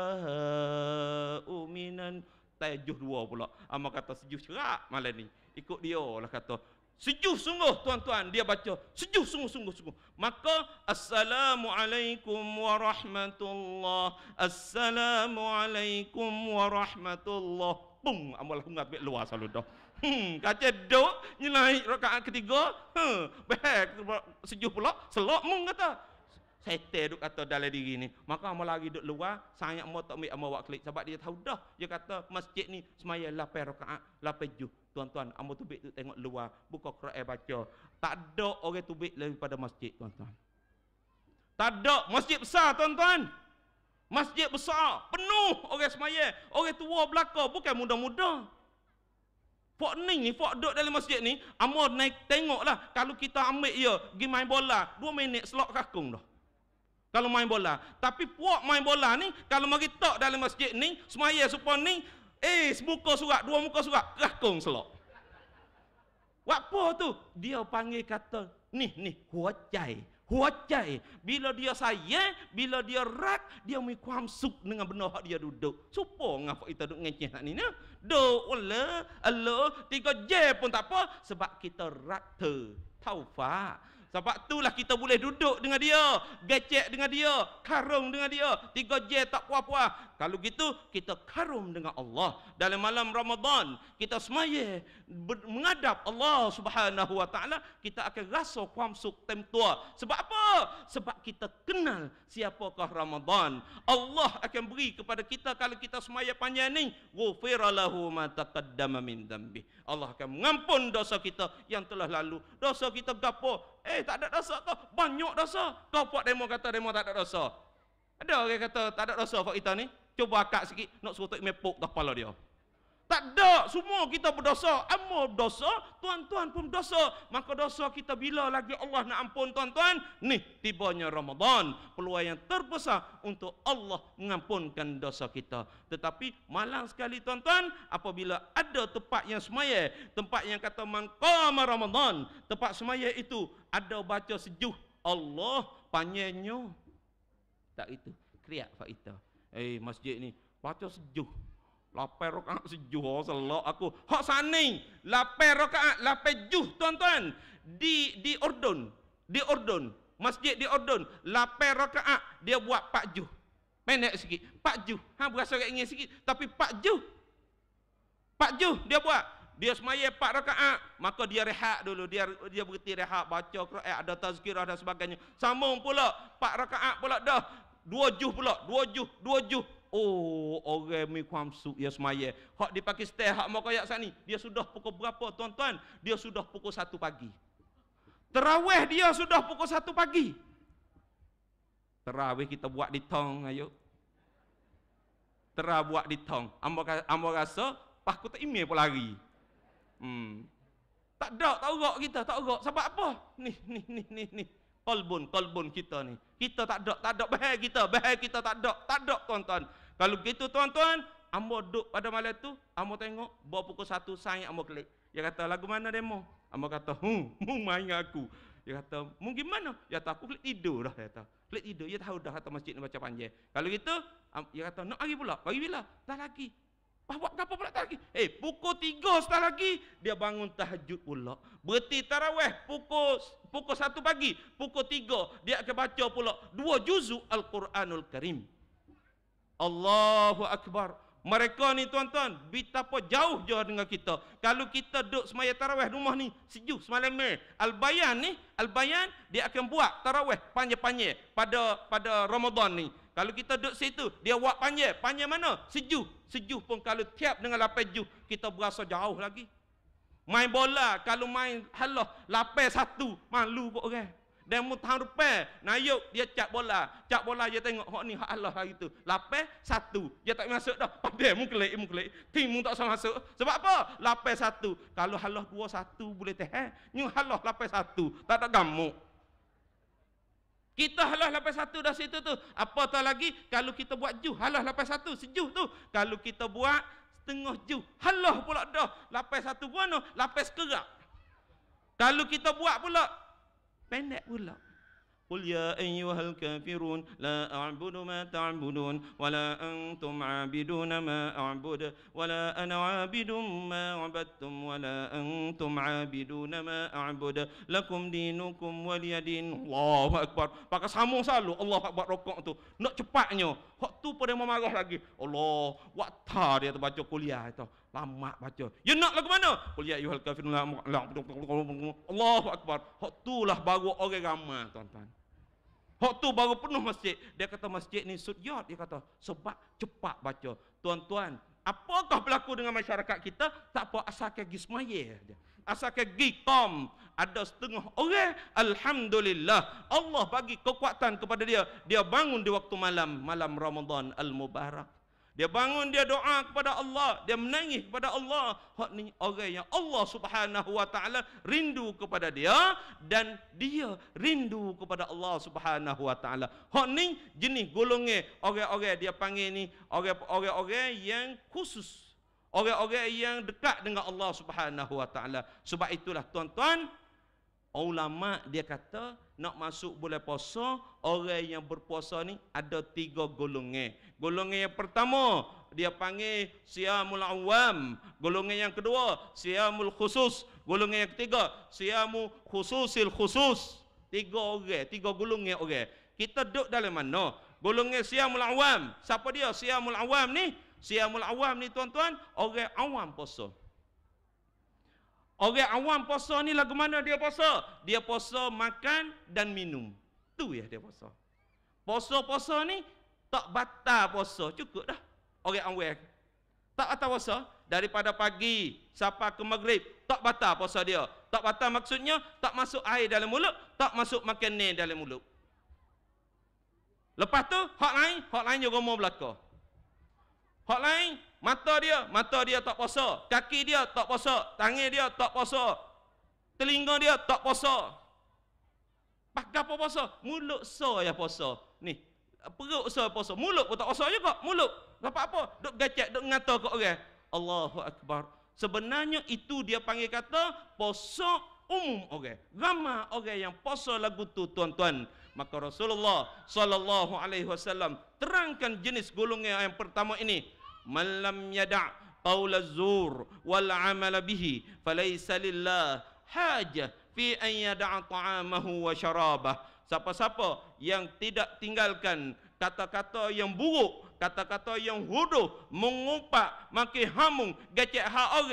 sufaha'u minan tajuh 2 pula. Ama kata sejuh cerak malam ni. Ikut dia lah kata. Sejuh sungguh tuan-tuan dia baca. Sejuh sungguh. Maka assalamualaikum warahmatullah. Assalamualaikum warahmatullah. Pung amal hungat bek luar selalu dah. Kaca duk nyelai rakaat ketiga. Baik sejuh pula selok mung kata. Setan duk kata dalam diri ni. Maka amal lagi duk luar, sangat mau tak ambil amal klik sebab dia tahu dah. Dia kata masjid ni semaya 8 rakaat, 8 juz. Tuan-tuan, amal tubik tu tengok luar, buka Quran baca. Tak ada orang tubik daripada masjid, tuan-tuan. Tak ada masjid besar, tuan-tuan. Masjid besar, penuh orang semaya. Orang tua belaka, bukan muda-muda. Fok ni, fok duduk dalam masjid ni, amal naik tengoklah. Kalau kita ambil dia, pergi main bola, 2 minit selok kakung dah. Kalau main bola. Tapi puak main bola ni, kalau mari tok dalam masjid ni, semaya supaya ni, semuka surat, 2 muka surat, kakung selok. Apa tu? Dia panggil kata, ni, huajai. Bila dia sayang, bila dia rak, dia mai kuam suk dengan benda hak dia duduk. Supo ngapa kita duk ngeceh nak ni nah? Duk wala, Allah, 3 jam pun tak apa sebab kita rak taufak. Sebab itulah kita boleh duduk dengan dia, gecek dengan dia, karung dengan dia, 3 jam tak puas-puas. Kalau gitu, kita karung dengan Allah. Dalam malam Ramadan, kita semaya menghadap Allah Subhanahu wa taala, kita akan rasa kuamsuk temtua. Sebab apa? Sebab kita kenal siapakah Ramadan. Allah akan beri kepada kita kalau kita semaya panjang ni, ghufira lahu ma taqaddama min dhanbi. Allah akan mengampun dosa kita yang telah lalu. Dosa kita gapo? Tak ada dosa kau. Banyak dosa. Kau buat demo kata demo tak ada dosa. Ada orang kata tak ada dosa buat kita ni. Cuba akak sikit nak suruh tak mepuk kepala dia. Tak ada. Semua kita berdosa. Amal dosa, tuan-tuan pun dosa. Maka dosa kita bila lagi Allah nak ampun tuan-tuan? Ni tibanya Ramadan. Peluang yang terbesar untuk Allah mengampunkan dosa kita. Tetapi malang sekali tuan-tuan apabila ada tempat yang semaya, tempat yang kata man qama Ramadan, tempat semaya itu ada baca sejuh Allah panjangnya. Tak itu. Kriak faedah. Masjid ni baca sejuh. 8 rakaat sejuh selok aku. Hak sani 8 rakaat 8 juz tuan-tuan di Urdun. Di Urdun, masjid di Urdun 8 rakaat dia buat 4 juz. Pendek sikit, 4 juz. Berasa ingin sikit tapi 4 juz. 4 juz dia buat. Dia semaya 4 rakaat, maka dia rehat dulu. Dia berhenti rehat, baca Quran, ada tazkirah dan sebagainya. Sambung pula 4 rakaat pula dah. 2 juz pula, 2 juz. oh orang mi kuam su ya semaya. Hak di Pakistan, hak mau kayak sini, dia sudah pukul berapa tuan-tuan? Dia sudah pukul 1 pagi. Tarawih dia sudah pukul 1 pagi. Tarawih kita buat di tong, ayo. Tarawih buat di tong. Ambo rasa pas aku tak email pun lari. Tak ada, tak urok kita, tak urok. Sebab apa? Ni. Kolbun kita ni. Kita tak ada bahaya kita tak ada tuan-tuan. Kalau gitu tuan-tuan, ambo duduk pada malam tu, ambo tengok, bawa pukul 1 saya ambo klik. Dia kata, lagu mana demo? Ambo kata, mu main dengan aku. Dia kata, mu gimana? Dia kata, aku klik tidur dah. Dia kata, klik tidur. Dia tahu dah kata masjid ni baca panjang. Kalau gitu, dia kata, nak lagi pula. Bagi bila? Tak lagi. Buat apa pula tak lagi? Pukul 3 setelah lagi, dia bangun tahajud pula. Berhenti tarawih pukul 1 pagi. Pukul 3, dia akan baca pula 2 juzuk Al-Quranul Karim. Allahu Akbar. Mereka ni tuan-tuan, betapa jauh dengan kita. Kalau kita duduk semaya tarawih rumah ni, sejuk semalam ni. Al-Bayan ni, Al-Bayan, dia akan buat tarawih panjang-panjang pada Ramadan ni. Kalau kita duduk situ, dia buat panjang. Panjang mana? Sejuk. Sejuk pun kalau tiap dengan 8 juz, kita berasa jauh lagi. Main bola, kalau main halah 8-1, malu kok orang. Dan mu tahun depan, nayuk dia cap bola. Cap bola dia tengok, hok ni hak Allah hari tu. 8-1. Dia tak masuk dah. Padahal mu kelik. Tim mu tak usah masuk. Sebab apa? 8-1. Kalau halah 2-1 boleh tahan. Ni halah 8-1. Tak ada gamuk. Kita halah 8-1 dah situ tu. Apa tak lagi kalau kita buat ju, halah 8-1 sejuh tu. Kalau kita buat setengah ju, halah pula dah 8-1 mana? 8 kerak. Kalau kita buat pula pendek pula. Qul ya ayyuhal kafirun la a'budu ma ta'budun wa la antum 'abiduna ma a'budu wa la ana 'abidun ma 'abadtum wa la antum 'abiduna ma a'budu lakum dinukum waliyadin. Allahu akbar. Pakai sambung selalu Allahu akbar rokok tu. Nak cepatnya. Hak tu pada marah lagi. Allah, waktu dia terbaca kuliah itu. Lama baca. Ya nak lagu mana? Qul ya ayyuhal kafirun la Allahu akbar. Hak tulah baru orang ramai tuan-tuan. Hak tu baru penuh masjid. Dia kata masjid ni sudyat. Dia kata sebab cepat baca. Tuan-tuan, apakah berlaku dengan masyarakat kita? Tak apa, asal pergi semaya. Asal pergi qam. Ada setengah orang, alhamdulillah, Allah bagi kekuatan kepada dia. Dia bangun di waktu malam Ramadan al-Mubarak. Dia bangun, dia doa kepada Allah, dia menangis kepada Allah. Hak ni orang yang Allah Subhanahu wa taala rindu kepada dia dan dia rindu kepada Allah Subhanahu wa taala. Hak ni jenis golongan orang-orang dia panggil ni orang-orang yang khusus. Orang-orang yang dekat dengan Allah Subhanahu wa taala. Sebab itulah tuan-tuan, ulama dia kata nak masuk bulan puasa, orang yang berpuasa ni ada 3 golongan. Golongan yang pertama dia panggil siyamul awam. Golongan yang kedua siyamul khusus. Golongan yang ketiga siyamu khususil khusus. 3 orang, 3 golongan orang. Kita duduk dalam mana? Golongan siyamul awam. Siapa dia siyamul awam ni? Siyamul awam ni tuan-tuan, orang awam puasa. Orang awam puasa ni lagu mana dia puasa? Dia puasa makan dan minum. Tu ya dia puasa. Puasa-puasa ni tak batal puasa, cukup dah. Orang awam tak batal puasa daripada pagi sampai ke maghrib, tak batal puasa dia. Tak batal maksudnya tak masuk air dalam mulut, tak masuk makanan dalam mulut. Lepas tu hak lain juga mau belaka. Hak lain, mata dia tak puasa, kaki dia tak puasa, tangan dia tak puasa, telinga dia tak puasa. Pakai apa puasa? Mulut so ya puasa. Ni, perut so puasa, mulut pun tak puasa juga, mulut. Apa? Duk gacak, duk ngata kat orang. Allahu akbar. Sebenarnya itu dia panggil kata puasa umum orang. Ramai orang yang puasa lagu tu tuan-tuan. Maka Rasulullah sallallahu alaihi wasallam terangkan jenis golongan yang pertama ini. Man lam yada' qaula zur wal 'amala bihi falaysa lillah hajah fi an yada'a ta'amahu wa syarabah. Siapa-siapa yang tidak tinggalkan kata-kata yang buruk, kata-kata yang huduh, mengumpat, maki hamung, gacak hak orang,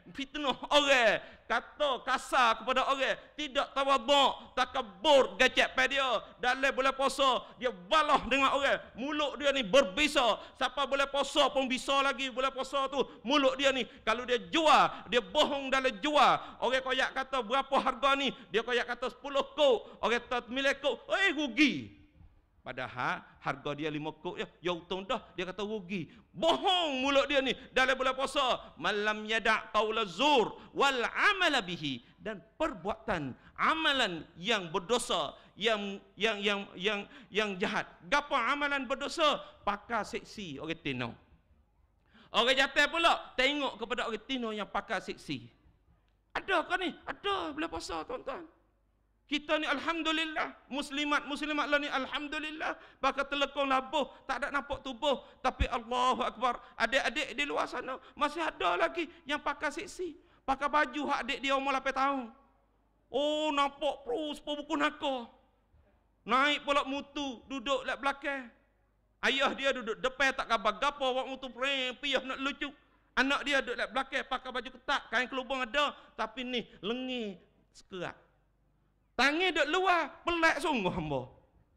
fitnah orang, kata kasar kepada orang, tidak tawaduk, takabur, gecek pada dia. Dalam bulan puasa, dia balah dengan orang. Mulut dia ni berbisa. Siapa boleh puasa pun bisa lagi bulan puasa tu. Mulut dia ni, kalau dia jual, dia bohong dalam jual. Orang koyak kata berapa harga ni, dia koyak kata 10 kok. Orang kata 9 kok, rugi. Padahal harga dia 5 kok ya untung dah, dia kata rugi. Bohong mulut dia ni dalam bulan puasa. Malam yada' qaula zur wal amala bihi, dan perbuatan amalan yang berdosa, yang jahat. Gapo amalan berdosa? Pakar seksi orang tino. Orang jatuh pula tengok kepada orang tino yang pakar seksi. Ada ke ni? Ada bulan puasa tuan-tuan. Kita ni alhamdulillah, muslimat lah ni alhamdulillah, pakai telekong labuh, tak ada nampak tubuh, tapi Allahu Akbar, adik-adik di luar sana masih ada lagi yang pakai seksi, pakai baju hak adik dia umur 8 tahun. Oh, nampak perus buku naka. Naik pula mutu, duduk lek belakang. Ayah dia duduk depan tak khabar gapo, awak mutu piah nak lucu. Anak dia duduk lek belakang pakai baju ketat, kain kelubang ada, tapi ni lengi sekerat. Tangan duk luar, pelik sungguh hamba.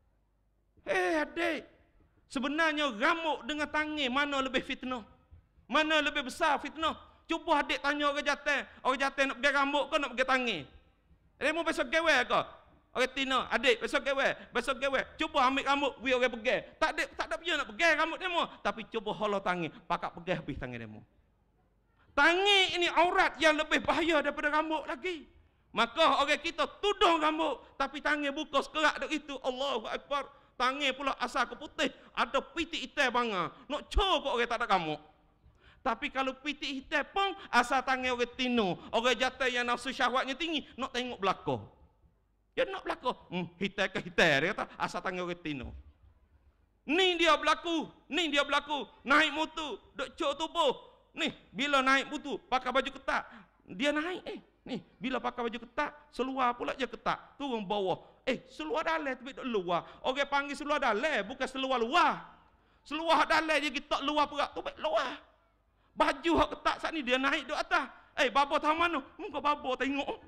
Adik, sebenarnya rambut dengan tangan mana lebih fitnah? Mana lebih besar fitnah? Cuba adik tanya orang jatuh nak pegang rambut ke nak pegang tangan? Dia mau besok gawe ke? Orang Tina, adik besok gawe. Cuba ambil rambut, we orang pegang. Tak ada punya nak pegang rambut dia mau, tapi cuba halau tangan, pakak pegang habis tangan dia mau. Tangan ini aurat yang lebih bahaya daripada rambut lagi. Maka orang kita tudung rambut, tapi tangan buka sekerat dek itu. Allahu Akbar. Tangan pula asal ke putih, ada pitik hitam bangga. Nak cokok orang tak ada rambut. Tapi kalau pitik hitam pun asal tangan orang tino, orang jatuh yang nafsu syahwatnya tinggi, nak tengok belakang. Dia nak belakang. Hitam ke hitam, dia kata asal tangan orang tino. Ni dia berlaku. Naik mutu, duk cok tubuh. Ni bila naik mutu, pakai baju ketat, dia naik Ni, bila pakai baju ketat, seluar pula je ketat, turun bawah. Seluar dalam tapi duk luar. Orang panggil seluar dalam, bukan seluar luar. Seluar dalam je kita luar perak tu baik luar. Baju hak ketat saat ni dia naik duk atas. Babo tahu mana? Muka babo tengok.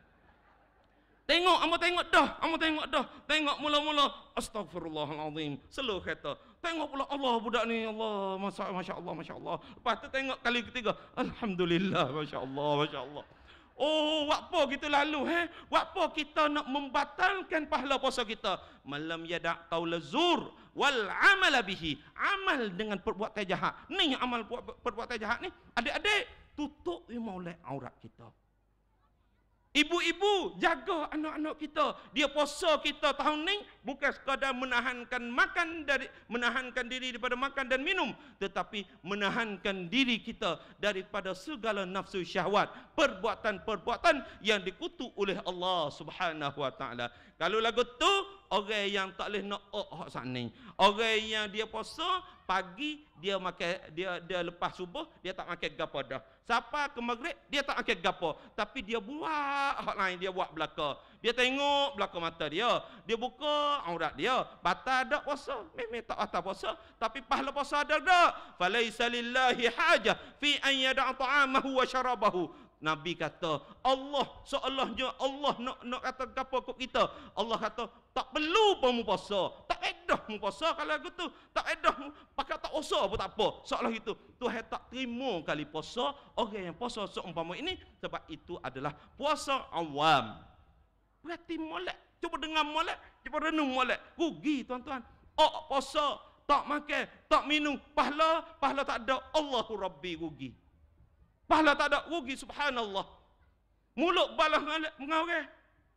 Amo tengok dah. Tengok mula-mula astagfirullahalazim. Slow kata. Tengok pula Allah budak ni, Allah, masya Allah. Lepas tu tengok kali ketiga, alhamdulillah, masya Allah. Oh, waktu kita lalu, waktu kita nak membatalkan pahala puasa kita. Malam yada' qaula zur wal amala bihi. Amal dengan perbuatan jahat. Ni amal perbuatan jahat ni, adik-adik, tutup molek aurat kita. Ibu-ibu, jaga anak-anak kita. Dia puasa kita tahun ni bukan sekadar menahankan diri daripada makan dan minum, tetapi menahankan diri kita daripada segala nafsu syahwat, perbuatan-perbuatan yang dikutuk oleh Allah Subhanahu wa taala. Kalau lagu tu orang yang tak boleh nak hak sana. Orang yang dia puasa pagi dia makan, dia lepas subuh dia tak makan gapo dah. Sampai ke maghrib dia tak makan gapo, tapi dia buat hak lain, dia buat belaka. Dia tengok belaka mata dia buka aurat dia. Batal dak puasa? Memang tak batal puasa, tapi pahala puasa ada dak? Falaisa lillahi hajah fi an yada'a ta'amahu wa syarabahu. Nabi kata, Allah seolahnya Allah nak kata gapo kat kita. Allah kata tak perlu pun mu puasa. Tak edah mu puasa kalau gitu. Tak edah pakai tak puasa pun tak apa. Seolah itu Tuhan tak terima kali puasa orang yang puasa seumpama ini, sebab itu adalah puasa awam. Berarti molek. Cuba dengar molek, cuba renung molek. Rugi tuan-tuan. Puasa, tak makan, tak minum, pahala tak ada. Allahu Rabbi, rugi. Pahala tak ada, rugi, subhanallah. Mulut balah mengarah.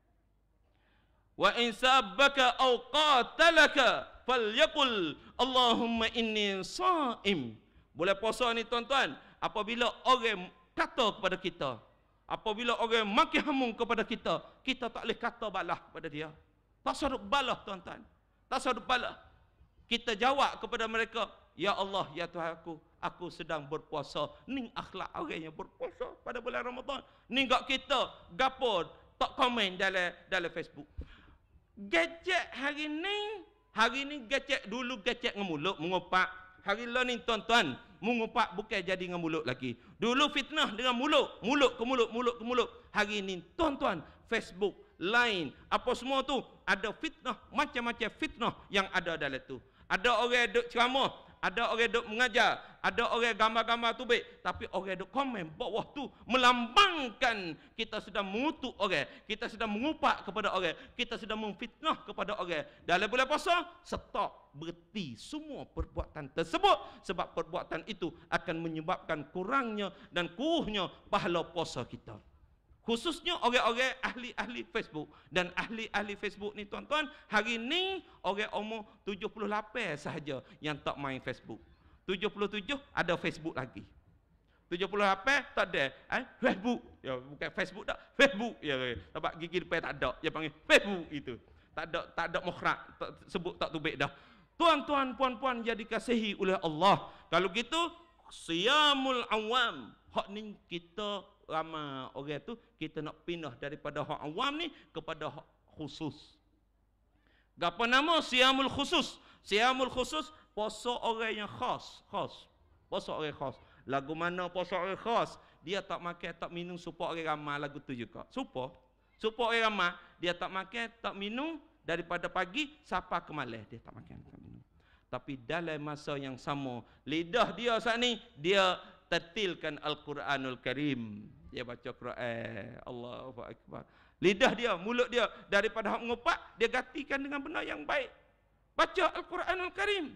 Wa in sabbaka aw qatalaka falyaqul Allahumma inni sha'im. Boleh puasa ni tuan-tuan, apabila orang kata kepada kita, apabila orang maki hamung kepada kita, kita tak boleh kata balah kepada dia. Tak sadut balah tuan-tuan. Tak sadut balah. Kita jawab kepada mereka, ya Allah, ya Tuhan aku sedang berpuasa. Ni akhlak orang yang berpuasa pada bulan Ramadan. Ni gak kita gapo tak komen dalam Facebook. Gadget hari ni gadget dulu gadget ngemulut mengopak. Hari ni tuan-tuan, mengumpat bukan jadi dengan mulut lagi. Dulu fitnah dengan mulut, mulut ke mulut, mulut ke mulut. Hari ini tuan-tuan, Facebook, Line, apa semua tu ada fitnah, macam-macam fitnah yang ada dalam tu. Ada orang duk ceramah, ada orang duk mengajar, ada orang gambar-gambar tubik, tapi orang duk komen bawah tu melambangkan kita sedang mengutuk orang, kita sedang mengumpat kepada orang, kita sedang memfitnah kepada orang. Dalam bulan puasa, stop, berhenti semua perbuatan tersebut, sebab perbuatan itu akan menyebabkan kurangnya dan kuruhnya pahala puasa kita. Khususnya orang-orang ahli-ahli Facebook. Dan ahli-ahli Facebook ni tuan-tuan, hari ni orang umur 78 sahaja yang tak main Facebook. 77 ada Facebook lagi. 78 tak ada. Facebook. Ya, bukan Facebook tak. Facebook. Ya, sebab gigi depan tak ada. Dia panggil Facebook itu. Tak ada mukhrak. Sebut tak tubik dah. Tuan-tuan, puan-puan yang dikasihi oleh Allah. Kalau gitu, siyamul awam. Hak ni kita ramai orang tu kita nak pindah daripada hak awam ni kepada hak khusus. Apa nama siyamul khusus? Siyamul khusus puasa orang yang khas. Puasa orang khas. Lagu mana puasa orang khas? Dia tak makan, tak minum supaya orang ramai lagu tu juga. Supaya orang ramai, dia tak makan, tak minum daripada pagi sampai ke malam dia tak makan, tak minum. Tapi dalam masa yang sama, lidah dia saat ni dia tertilkan Al-Quranul Karim. Dia baca Quran. Allahu Akbar. Lidah dia, mulut dia daripada hak mengupat, dia gantikan dengan benda yang baik. Baca Al-Quranul Karim.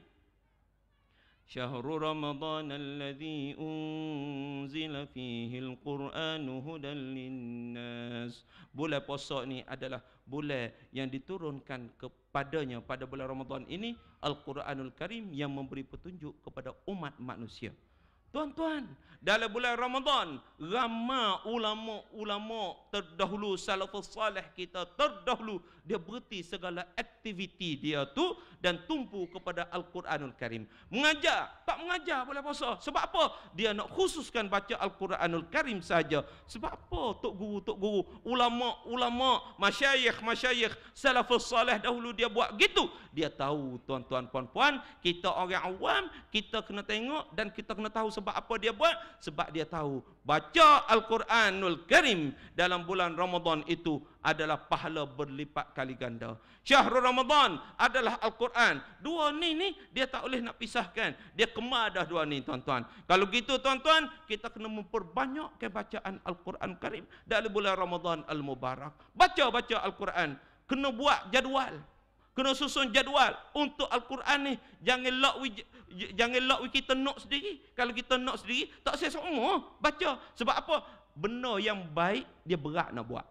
Syahrul Ramadan alladhi unzila fihi al-Qur'anu hudan linnas. Bulan puasa ni adalah bulan yang diturunkan kepadanya pada bulan Ramadan ini Al-Quranul Karim yang memberi petunjuk kepada umat manusia. Tuan-tuan, dalam bulan Ramadan, ramai ulama-ulama terdahulu, salafus salih kita terdahulu, dia berhenti segala aktiviti dia tu dan tumpu kepada Al-Quranul Karim. Mengajar, tak mengajar bulan puasa. Sebab apa? Dia nak khususkan baca Al-Quranul Karim saja. Sebab apa? Tok guru, ulama-ulama, masyayikh, salafus salih dahulu dia buat gitu. Dia tahu, tuan-tuan, puan-puan, kita orang awam, kita kena tengok dan kita kena tahu sebab apa dia buat? Sebab dia tahu baca Al-Quranul Karim dalam bulan Ramadan itu adalah pahala berlipat kali ganda. Syahrul Ramadan adalah Al-Quran. Dua ni dia tak boleh nak pisahkan. Dia kemar dah dua ni tuan-tuan. Kalau gitu tuan-tuan, kita kena memperbanyakkan bacaan Al-Quran Karim dalam bulan Ramadan Al-Mubarak. Baca Al-Quran. Kena buat jadual. Kena susun jadual untuk Al-Quran ni. Jangan lock kita nak sendiri. Kalau kita nak sendiri, tak saya semua baca. Sebab apa? Benda yang baik, dia berat nak buat.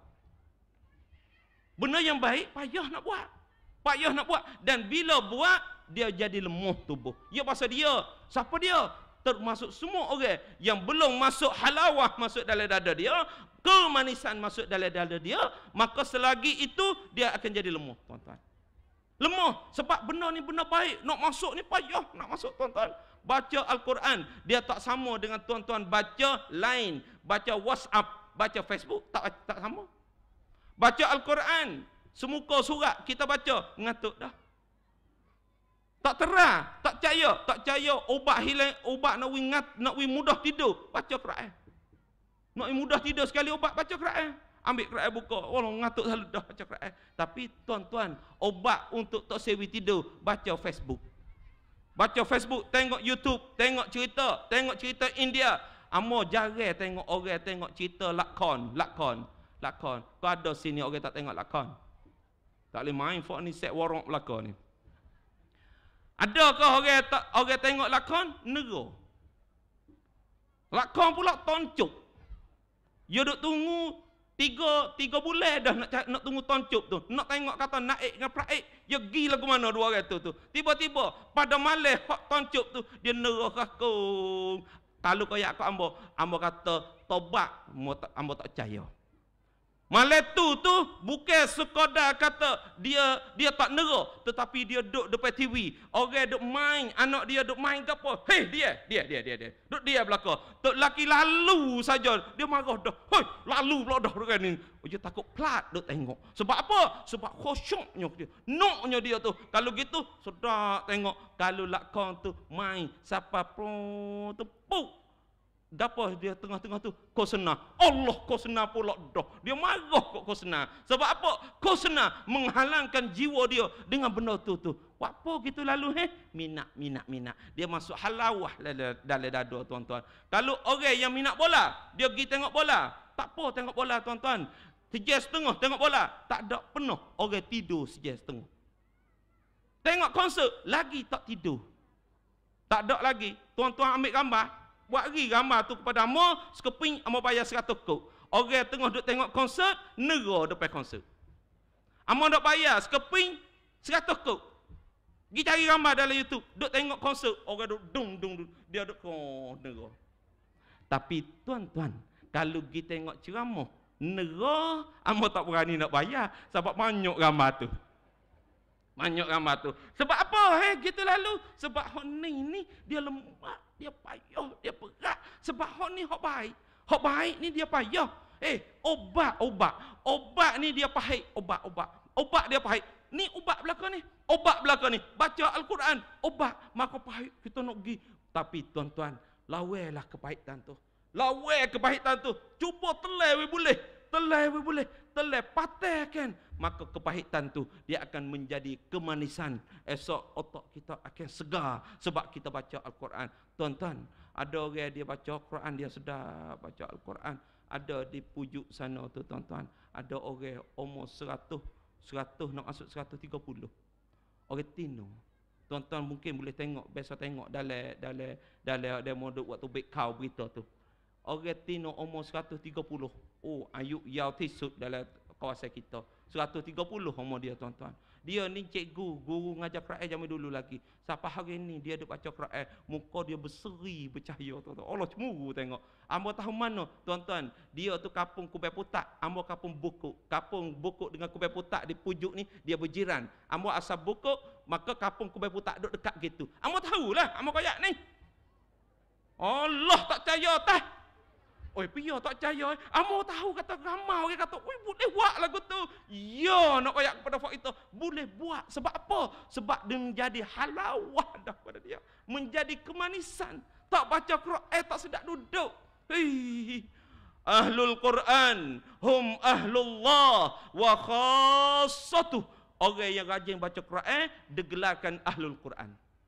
Benda yang baik, payah nak buat. Dan bila buat, dia jadi lemah tubuh. Ya pasal dia. Siapa dia? Termasuk semua orang yang belum masuk halawah masuk dalam dada dia, kemanisan masuk dalam dada dia, maka selagi itu, dia akan jadi lemah, tuan-tuan. Lemah. Sebab benda ni benda baik. Nak masuk ni payah nak masuk, tuan-tuan. Baca Al-Quran. Dia tak sama dengan tuan-tuan baca Line, baca WhatsApp, baca Facebook. Tak sama. Baca Al-Quran. Semuka surat kita baca. Ngantuk dah. Tak terang. Tak percaya. Obat hilang. Obat nak mudah tidur. Baca Quran. Nak mudah tidur sekali obat. Baca Quran. Ambil Quran buka. Walau ngantuk selalu dah baca Quran. Tapi tuan-tuan, obat untuk tak sewi tidur, baca Facebook. Baca Facebook, tengok YouTube, tengok cerita India. Amo jarang tengok orang tengok cerita lakon. Kau ada sini orang tak tengok lakon? Tak boleh main fok ni set warung lakon ni. Adakah orang tengok lakon? Nero. Lakon pula toncuk. Dia duk tunggu Tiga bulan dah nak tunggu toncup tu. Nak tengok kata naik dengan praik. Dia pergi lagu mana dua orang tu. Tiba-tiba pada malam hak toncup tu, dia nerah kakung. Kalau kaya aku ambo kata tobat, ambo tak percaya. Maletu tu bukan sekadar kata dia tak nera, tetapi dia duduk depan TV. Orang duk main, anak dia duk main ke apa? Hei, dia. Duk dia belakang. Tok laki lalu saja dia marah dah. Hei, lalu pula dah orang ni. Dia takut plat duk tengok. Sebab apa? Sebab khusyuknya dia. Noknya dia tu. Kalau gitu sedap tengok. Kalau lakon tu main siapa pun tepuk. Dapa dia tengah-tengah tu kau senang. Allah kau senang pula dah. Dia marah kok kau senang. Sebab apa? Kau senang menghalangkan jiwa dia dengan benda tu. Apa gitu lalu minat. Dia masuk halawah dalam dada tuan-tuan. Kalau orang yang minat bola, dia pergi tengok bola. Tak apa tengok bola tuan-tuan. Sejam setengah tengok bola, tak ada penuh. Orang tidur sejam setengah. Tengok konsert lagi tak tidur. Tak ada lagi. Tuan-tuan ambil gambar. Buat lagi gambar tu kepada Amo, sekeping Amo bayar 100 kok. Orang tengah duk tengok konsert, nera depan konsert. Amo nak bayar sekeping 100 kok. Pergi cari gambar dalam YouTube, duk tengok konsert, orang duk dung, dia duk nera. Tapi tuan-tuan, kalau pergi tengok ceramah, nera, Amo tak berani nak bayar sebab banyak gambar tu. Banyak gambar tu. Sebab apa? Gitu lalu. Sebab hak ni dia lemah, dia payah, dia berat. Sebab hak ni hak baik. Hak baik ni dia payah. Obat ni dia pahit. Obat dia pahit. Ni ubat belakang ni. Obat belakang ni. Baca Al-Quran. Obat. Maka pahit kita nak pergi. Tapi tuan-tuan, lawailah kepahitan tu. Lawai kepahitan tu. Cuba telai boleh. Telai patahkan. Maka kepahitan tu dia akan menjadi kemanisan. Esok otak kita akan segar sebab kita baca Al-Quran. Tuan-tuan, ada orang dia baca Al-Quran, dia sedap baca Al-Quran. Ada di pujuk sana tu tuan-tuan, ada orang umur 100 nak masuk 130. Orang tino. Tuan-tuan mungkin boleh tengok, biasa tengok dalam demo waktu back kau berita tu. Orang tino umur 130. Oh, ayuk yau tisut dalam kawasan kita. 130 umur dia tuan-tuan. Dia ni cikgu, guru ngajar Quran zaman dulu lagi. Sampai hari ni dia duk baca Quran, muka dia berseri, bercahaya tuan-tuan. Allah cemburu tengok. Ambo tahu mana tuan-tuan? Dia tu kampung Kubai Putak, ambo kampung Bukuk. Kampung Bukuk dengan Kubai Putak di pujuk ni dia berjiran. Ambo asal Bukuk, maka kampung Kubai Putak duk dekat gitu. Ambo tahulah, ambo kayak ni. Allah tak percaya tah. Oi, piye tak percaya? Amo tahu kata ramai orang kata, "Oi, boleh buat lagu tu." Ya, nak koyak kepada fak itu, boleh buat. Sebab apa? Sebab dia menjadi halawah dah pada dia. Menjadi kemanisan. Tak baca Quran, tak sedap duduk. Hei. Ahlul Quran hum ahlullah wa khassatuh. Orang yang rajin baca Quran digelarkan ahlul Quran.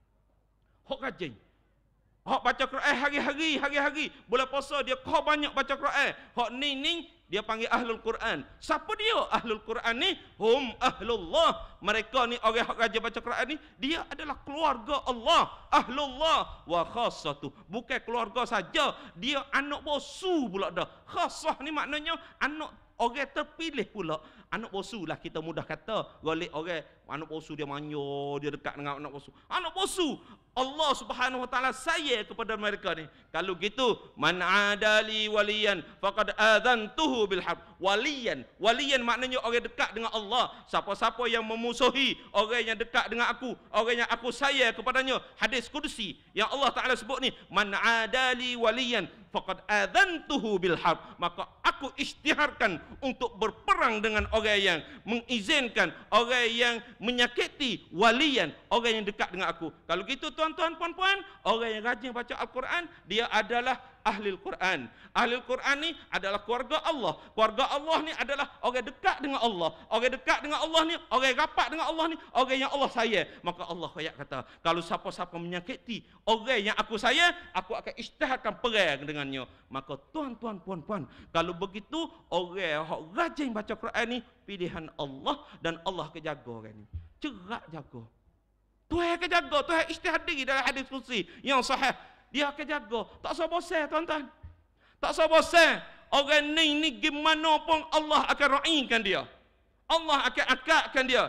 Hok rajin. Hak baca Quran hari-hari. Bulan puasa dia kau banyak baca Quran. Hak ni dia panggil ahlul Quran. Siapa dia ahlul Quran ni? Hum ahlullah. Mereka ni orang hak rajin baca Quran ni, dia adalah keluarga Allah. Ahlullah wa khassatuh. Bukan keluarga saja, dia anak bosu pula dah. Khassah ni maknanya anak orang terpilih pula. Anak bosu lah kita mudah kata. Golek orang anak bosu dia manyo, dia dekat dengan anak bosu. Anak bosu. Allah Subhanahu wa taala sayang kepada mereka ni. Kalau gitu, man adali waliyan faqad adzantuhu bil harb. Waliyan maknanya orang dekat dengan Allah. Siapa-siapa yang memusuhi orang yang dekat dengan aku, orang yang aku sayang kepadanya. Hadis qudsi yang Allah Taala sebut ni, man adali waliyan faqad adzantuhu bil harb. Maka aku isytiharkan untuk berperang dengan orang yang mengizinkan, orang yang menyakiti waliyan, orang yang dekat dengan aku. Kalau gitu tuan-tuan puan-puan, orang yang rajin baca Al-Quran, dia adalah ahli Al-Quran. Ahli Al-Quran ni adalah keluarga Allah. Keluarga Allah ni adalah orang dekat dengan Allah. Orang dekat dengan Allah ni, orang yang rapat dengan Allah ni, orang yang Allah sayang. Maka Allah kata, kalau siapa-siapa menyakiti orang yang aku sayang, aku akan isytiharkan perang dengannya. Maka tuan-tuan puan-puan, kalau begitu orang yang rajin baca Quran ni pilihan Allah, dan Allah akan jaga orang ni. Cerak jaga. Tuhan akan jaga, Tuhan isytihad diri dalam hadis qudsi yang sahih. Dia akan jaga. Tak usah bosan tuan-tuan. Tak usah bosan. Orang ni gimana pun Allah akan raikan dia. Allah akan akadkan dia.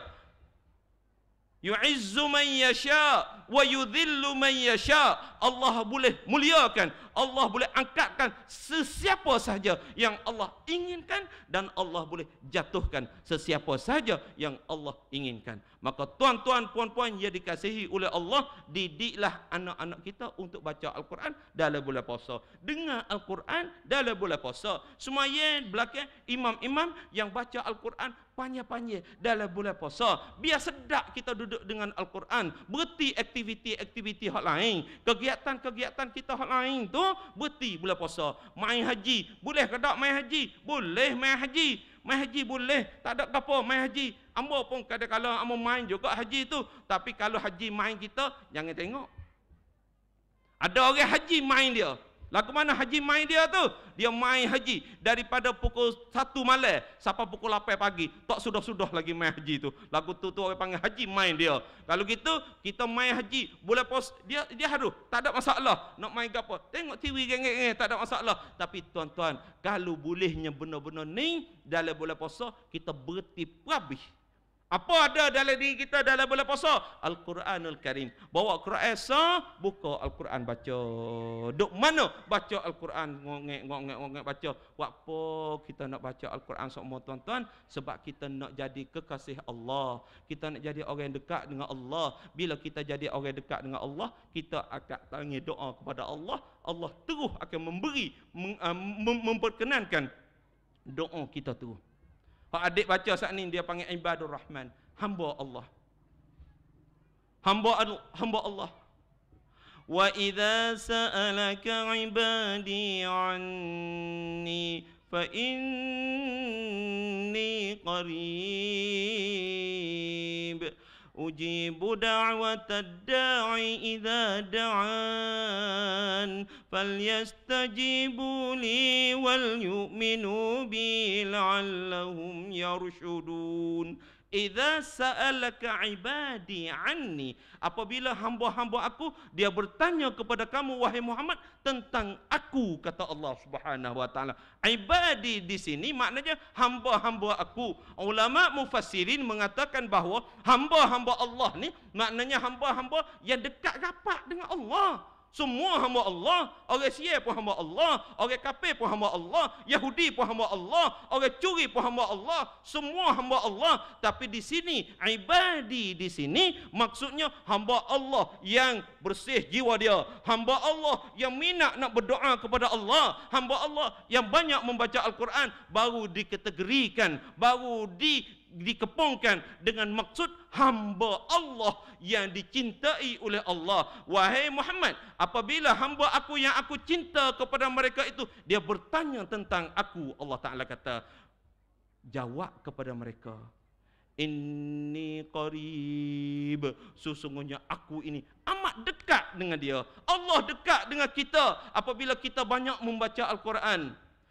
Yu'izzu man yasha wa yudhillu man yasha. Allah boleh muliakan, Allah boleh angkatkan sesiapa sahaja yang Allah inginkan, dan Allah boleh jatuhkan sesiapa sahaja yang Allah inginkan. Maka tuan-tuan, puan-puan yang dikasihi oleh Allah, didiklah anak-anak kita untuk baca Al-Quran dalam bulan puasa. Dengar Al-Quran dalam bulan puasa. Semaya belakang imam-imam yang baca Al-Quran panjang-panjang dalam bulan puasa. Biar sedap kita duduk dengan Al-Quran. Berhenti aktiviti-aktiviti hak lain. Kegiatan-kegiatan kita hak lain tu berhenti bulan puasa. Main haji. Boleh ke tak main haji? Boleh main haji. Main haji boleh. Tak ada apa main haji. Ambo pun kadang-kadang ambo main juga haji tu. Tapi kalau haji main kita, jangan tengok. Ada orang haji main dia. Lagu mana haji main dia tu? Dia main haji daripada pukul 1 malam sampai pukul 8 pagi. Tak sudah-sudah lagi main haji tu. Lagu tu orang panggil haji main dia. Kalau gitu, kita main haji. Boleh pos dia harus. Tak ada masalah. Nak main ke apa? Tengok TV geng-geng, tak ada masalah. Tapi tuan-tuan, kalau bolehnya benar-benar ni dalam bulan puasa, kita berhenti habis. Apa ada dalam diri kita dalam bulan puasa? Al-Quranul Karim. Bawa Quran buka Al-Quran baca. Duk mana baca Al-Quran ngongek baca. Buat apa kita nak baca Al-Quran semua tuan-tuan? Sebab kita nak jadi kekasih Allah. Kita nak jadi orang yang dekat dengan Allah. Bila kita jadi orang yang dekat dengan Allah, kita akan tanya doa kepada Allah. Allah terus akan memberi, memperkenankan doa kita terus. Pak adik baca saat ni dia panggil ibadur rahman, hamba Allah. Hamba Allah. Wa idza sa'alaka ibadi anni fa inni qarib ujibu da'watad da'i idza da'an falyastajibu li wal yu'minu bi la'allahum yarshudun. Idza sa'alaka ibadi anni, apabila hamba-hamba aku dia bertanya kepada kamu wahai Muhammad tentang aku, kata Allah Subhanahu wa taala. Ibadi di sini maknanya hamba-hamba aku. Ulama mufassirin mengatakan bahawa hamba-hamba Allah ni maknanya hamba-hamba yang dekat rapat dengan Allah. Semua hamba Allah, orang Syiah pun hamba Allah, orang kafir pun hamba Allah, Yahudi pun hamba Allah, orang curi pun hamba Allah, semua hamba Allah. Tapi di sini, ibadi di sini maksudnya hamba Allah yang bersih jiwa dia, hamba Allah yang minat nak berdoa kepada Allah, hamba Allah yang banyak membaca Al-Quran, baru dikategorikan, baru dikepungkan dengan maksud hamba Allah yang dicintai oleh Allah. Wahai Muhammad, apabila hamba aku yang aku cinta kepada mereka itu, dia bertanya tentang aku, Allah Ta'ala kata, jawab kepada mereka, inni qarib, sesungguhnya aku ini amat dekat dengan dia. Allah dekat dengan kita apabila kita banyak membaca Al-Quran.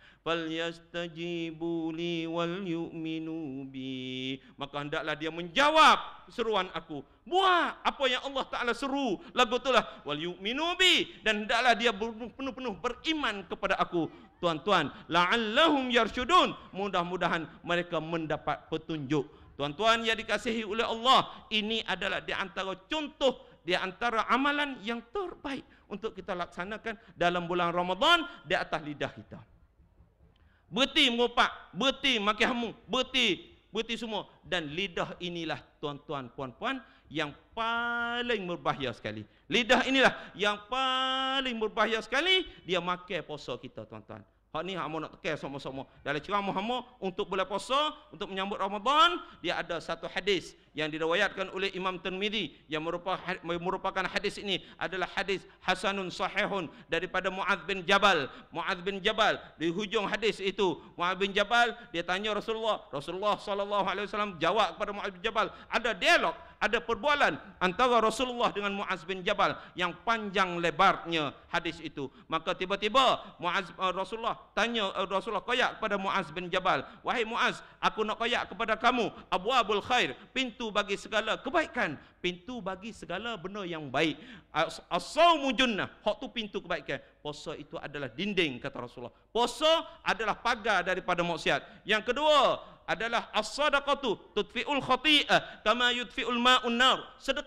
Falyastajibu li wal yu'minu bi, maka hendaklah dia menjawab seruan aku. Buat apa yang Allah Ta'ala seru. Lagu itulah wal yu'minu bi, dan hendaklah dia penuh-penuh beriman kepada aku. Tuan-tuan, la'allahum yarshudun, mudah-mudahan mereka mendapat petunjuk. Tuan-tuan yang dikasihi oleh Allah, ini adalah di antara contoh, di antara amalan yang terbaik untuk kita laksanakan dalam bulan Ramadan di atas lidah kita. Berhenti mengopak, berhenti makan hamu, berhenti semua. Dan lidah inilah tuan-tuan, puan-puan, yang paling berbahaya sekali. Lidah inilah yang paling berbahaya sekali. Dia makan puasa kita, tuan-tuan. Hak ni hak nak tekan sama-sama. Dalam ceramah hamba untuk bulan puasa, untuk menyambut Ramadan, dia ada satu hadis yang diriwayatkan oleh Imam Tirmizi yang merupakan hadis ini adalah hadis hasanun sahihun daripada Muadz bin Jabal. Muadz bin Jabal, di hujung hadis itu, Muadz bin Jabal dia tanya Rasulullah sallallahu alaihi wasallam jawab kepada Muadz bin Jabal. Ada dialog, ada perbualan antara Rasulullah dengan Muadz bin Jabal yang panjang lebarnya hadis itu. Maka tiba-tiba Rasulullah tanya Rasulullah qayak kepada Muadz bin Jabal, wahai Muadz, aku nak qayak kepada kamu abwabul khair, pintu bagi segala kebaikan, pintu bagi segala benda yang baik. As-saumu junnah, hak tu pintu kebaikan. Puasa itu adalah dinding, kata Rasulullah. Puasa adalah pagar daripada maksiat. Yang kedua adalah as-sadaqatu tudfi'ul khati'ah kama yudfi'ul ma'un nar. Sedekah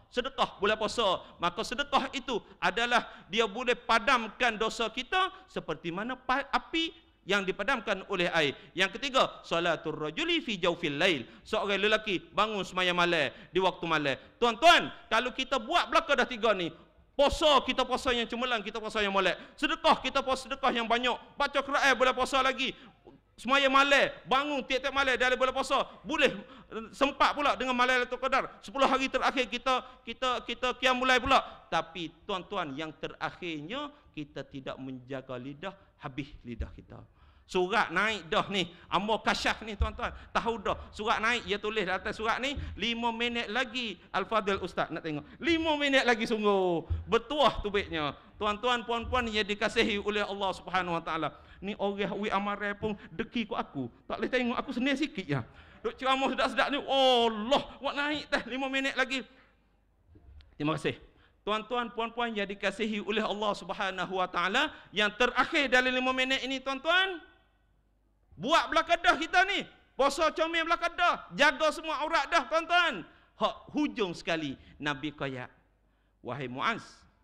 sedekah bulan puasa, maka sedekah itu adalah dia boleh padamkan dosa kita seperti mana api yang dipadamkan oleh air. Yang ketiga, salatul rajuli fi jawfil lail. Seorang lelaki bangun sembahyang malam di waktu malam. Tuan-tuan, kalau kita buat belaka dah tiga ni, puasa kita puasa yang cemerlang, kita puasa yang molek. Sedekah kita puasa sedekah yang banyak. Baca Quran boleh puasa lagi. Sembahyang malam, bangun tiap-tiap malam dari bulan puasa, boleh sempat pula dengan malam Lailatul Qadar. 10 hari terakhir kita qiyam mulai pula. Tapi tuan-tuan, yang terakhirnya kita tidak menjaga lidah, habis lidah kita. Surat naik dah ni, Amor Kasyaf ni tuan-tuan, tahu dah. Surat naik, dia tulis di atas surat ni 5 minit lagi. Al-Fadhil Ustaz nak tengok. 5 minit lagi sungguh. Bertuah tubiknya. Tuan-tuan, puan-puan yang dikasihi oleh Allah Subhanahu Wa Taala. Ni orang wi amarai pun deki ku aku. Tak boleh tengok aku sendiri sikit ya. Duk ceramah sedap-sedap ni. Allah, buat naik dah 5 minit lagi. Terima kasih. Tuan-tuan, puan-puan yang dikasihi oleh Allah Subhanahu Wa Taala, yang terakhir dalam 5 minit ini tuan-tuan, buat belakadah kita ni. Puasa comel belakadah. Jaga semua aurat dah tuan-tuan. Hak hujung sekali Nabi qayak. Wahai Muaz,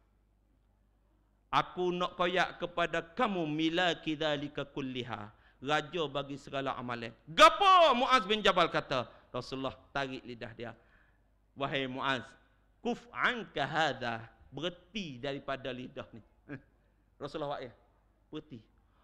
aku nak qayak kepada kamu milaki dzalika kulliha. Raja bagi segala amalan. Gapo Muaz bin Jabal kata? Rasulullah tarik lidah dia. Wahai Muaz, kuf anka hadha. Berhenti daripada lidah ni. Rasulullah wa'ya. Berhenti.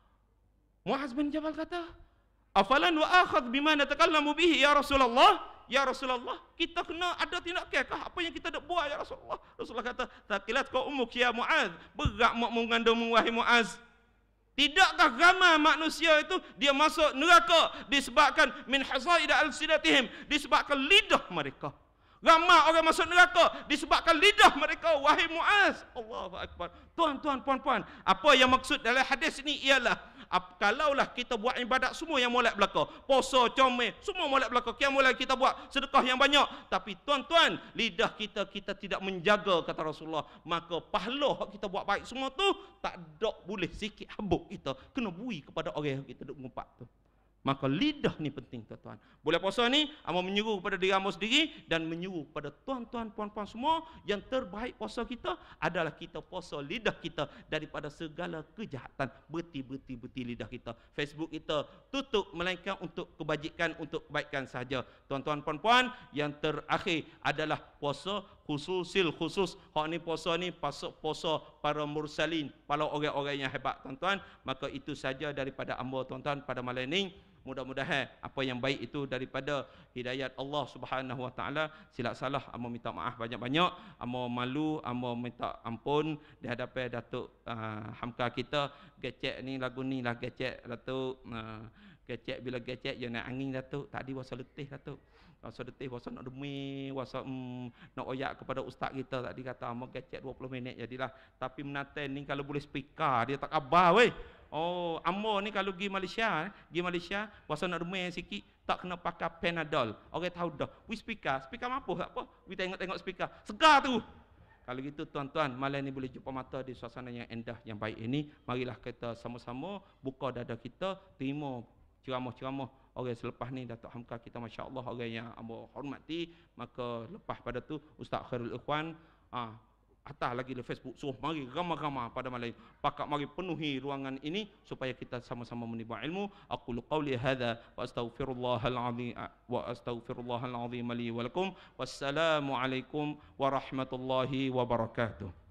Muaz bin Jabal kata, afalan wa akhadh bima natakallamu bihi ya Rasulullah? Ya Rasulullah, kita kena ada tindakan apa yang kita nak buat ya Rasulullah? Rasulullah kata, taqilat ka ummuk ya Muaz, berat mak mengandungmu wahai Muaz. Tidakkah ramai manusia itu dia masuk neraka disebabkan min hasaid al-sinatihim, disebabkan lidah mereka. Ramai orang masuk neraka disebabkan lidah mereka, wahai Muaz. Allahu akbar. Tuan-tuan, puan-puan, apa yang maksud dalam hadis ini ialah kalaulah kita buat ibadat semua yang molek belaka, puasa, comel, semua molek belaka, qiyam mulai kita buat, sedekah yang banyak, tapi tuan-tuan, lidah kita tidak menjaga, kata Rasulullah, maka pahala kita buat baik semua tu tak ada boleh sikit habuk kita, kena bui kepada orang yang kita duk mengumpat tu. Maka lidah ni penting tuan-tuan. Bulan puasa ni Amor menyuruh kepada diri Amor sendiri dan menyuruh kepada tuan-tuan puan-puan semua, yang terbaik puasa kita adalah kita puasa lidah kita daripada segala kejahatan. Berti lidah kita. Facebook kita tutup melainkan untuk kebajikan, untuk kebaikan saja. Tuan-tuan puan-puan, yang terakhir adalah puasa khusus. Hak ni puasa ni puasa para mursalin, para orang-orang yang hebat tuan-tuan. Maka itu saja daripada Amor tuan-tuan pada malam ini. Mudah-mudahan apa yang baik itu daripada hidayat Allah Subhanahu Wa Taala. Silap salah Amor minta maaf banyak-banyak. Amor malu, Amor minta ampun di hadapan Datuk Hamka kita. Gecek ni lagu ni lah gecek Datuk. Gecek bila gecek dia nak angin Datuk. Tadi wasa letih Datuk. Wasa letih, wasa nak demi, wasa nak oyak kepada ustaz kita tadi kata Amor gecek 20 minit jadilah. Tapi menantai ni kalau boleh speaker dia tak khabar weh. Oh, Amor ni kalau pergi Malaysia, puasa nak remeh sikit, tak kena pakai Panadol. Orang tahu dah. We speaker apa? Tak apa. We tengok speaker. Segar tu. Kalau gitu tuan-tuan, malam ni boleh jumpa mata di suasana yang indah, yang baik ini. Marilah kita sama-sama buka dada kita, terima ceramah-ceramah orang selepas ni. Datuk Hamka kita, masya-Allah, orang yang Amor hormati. Maka lepas pada tu Ustaz Khairul Ikhwan atas lagi di Facebook, suruh mari ramai-ramai pada malam ini. Pakak mari penuhi ruangan ini supaya kita sama-sama menimba ilmu. Aqulu qawli hadza wa astaghfirullahal azim li wa lakum. Wassalamu alaikum warahmatullahi wabarakatuh.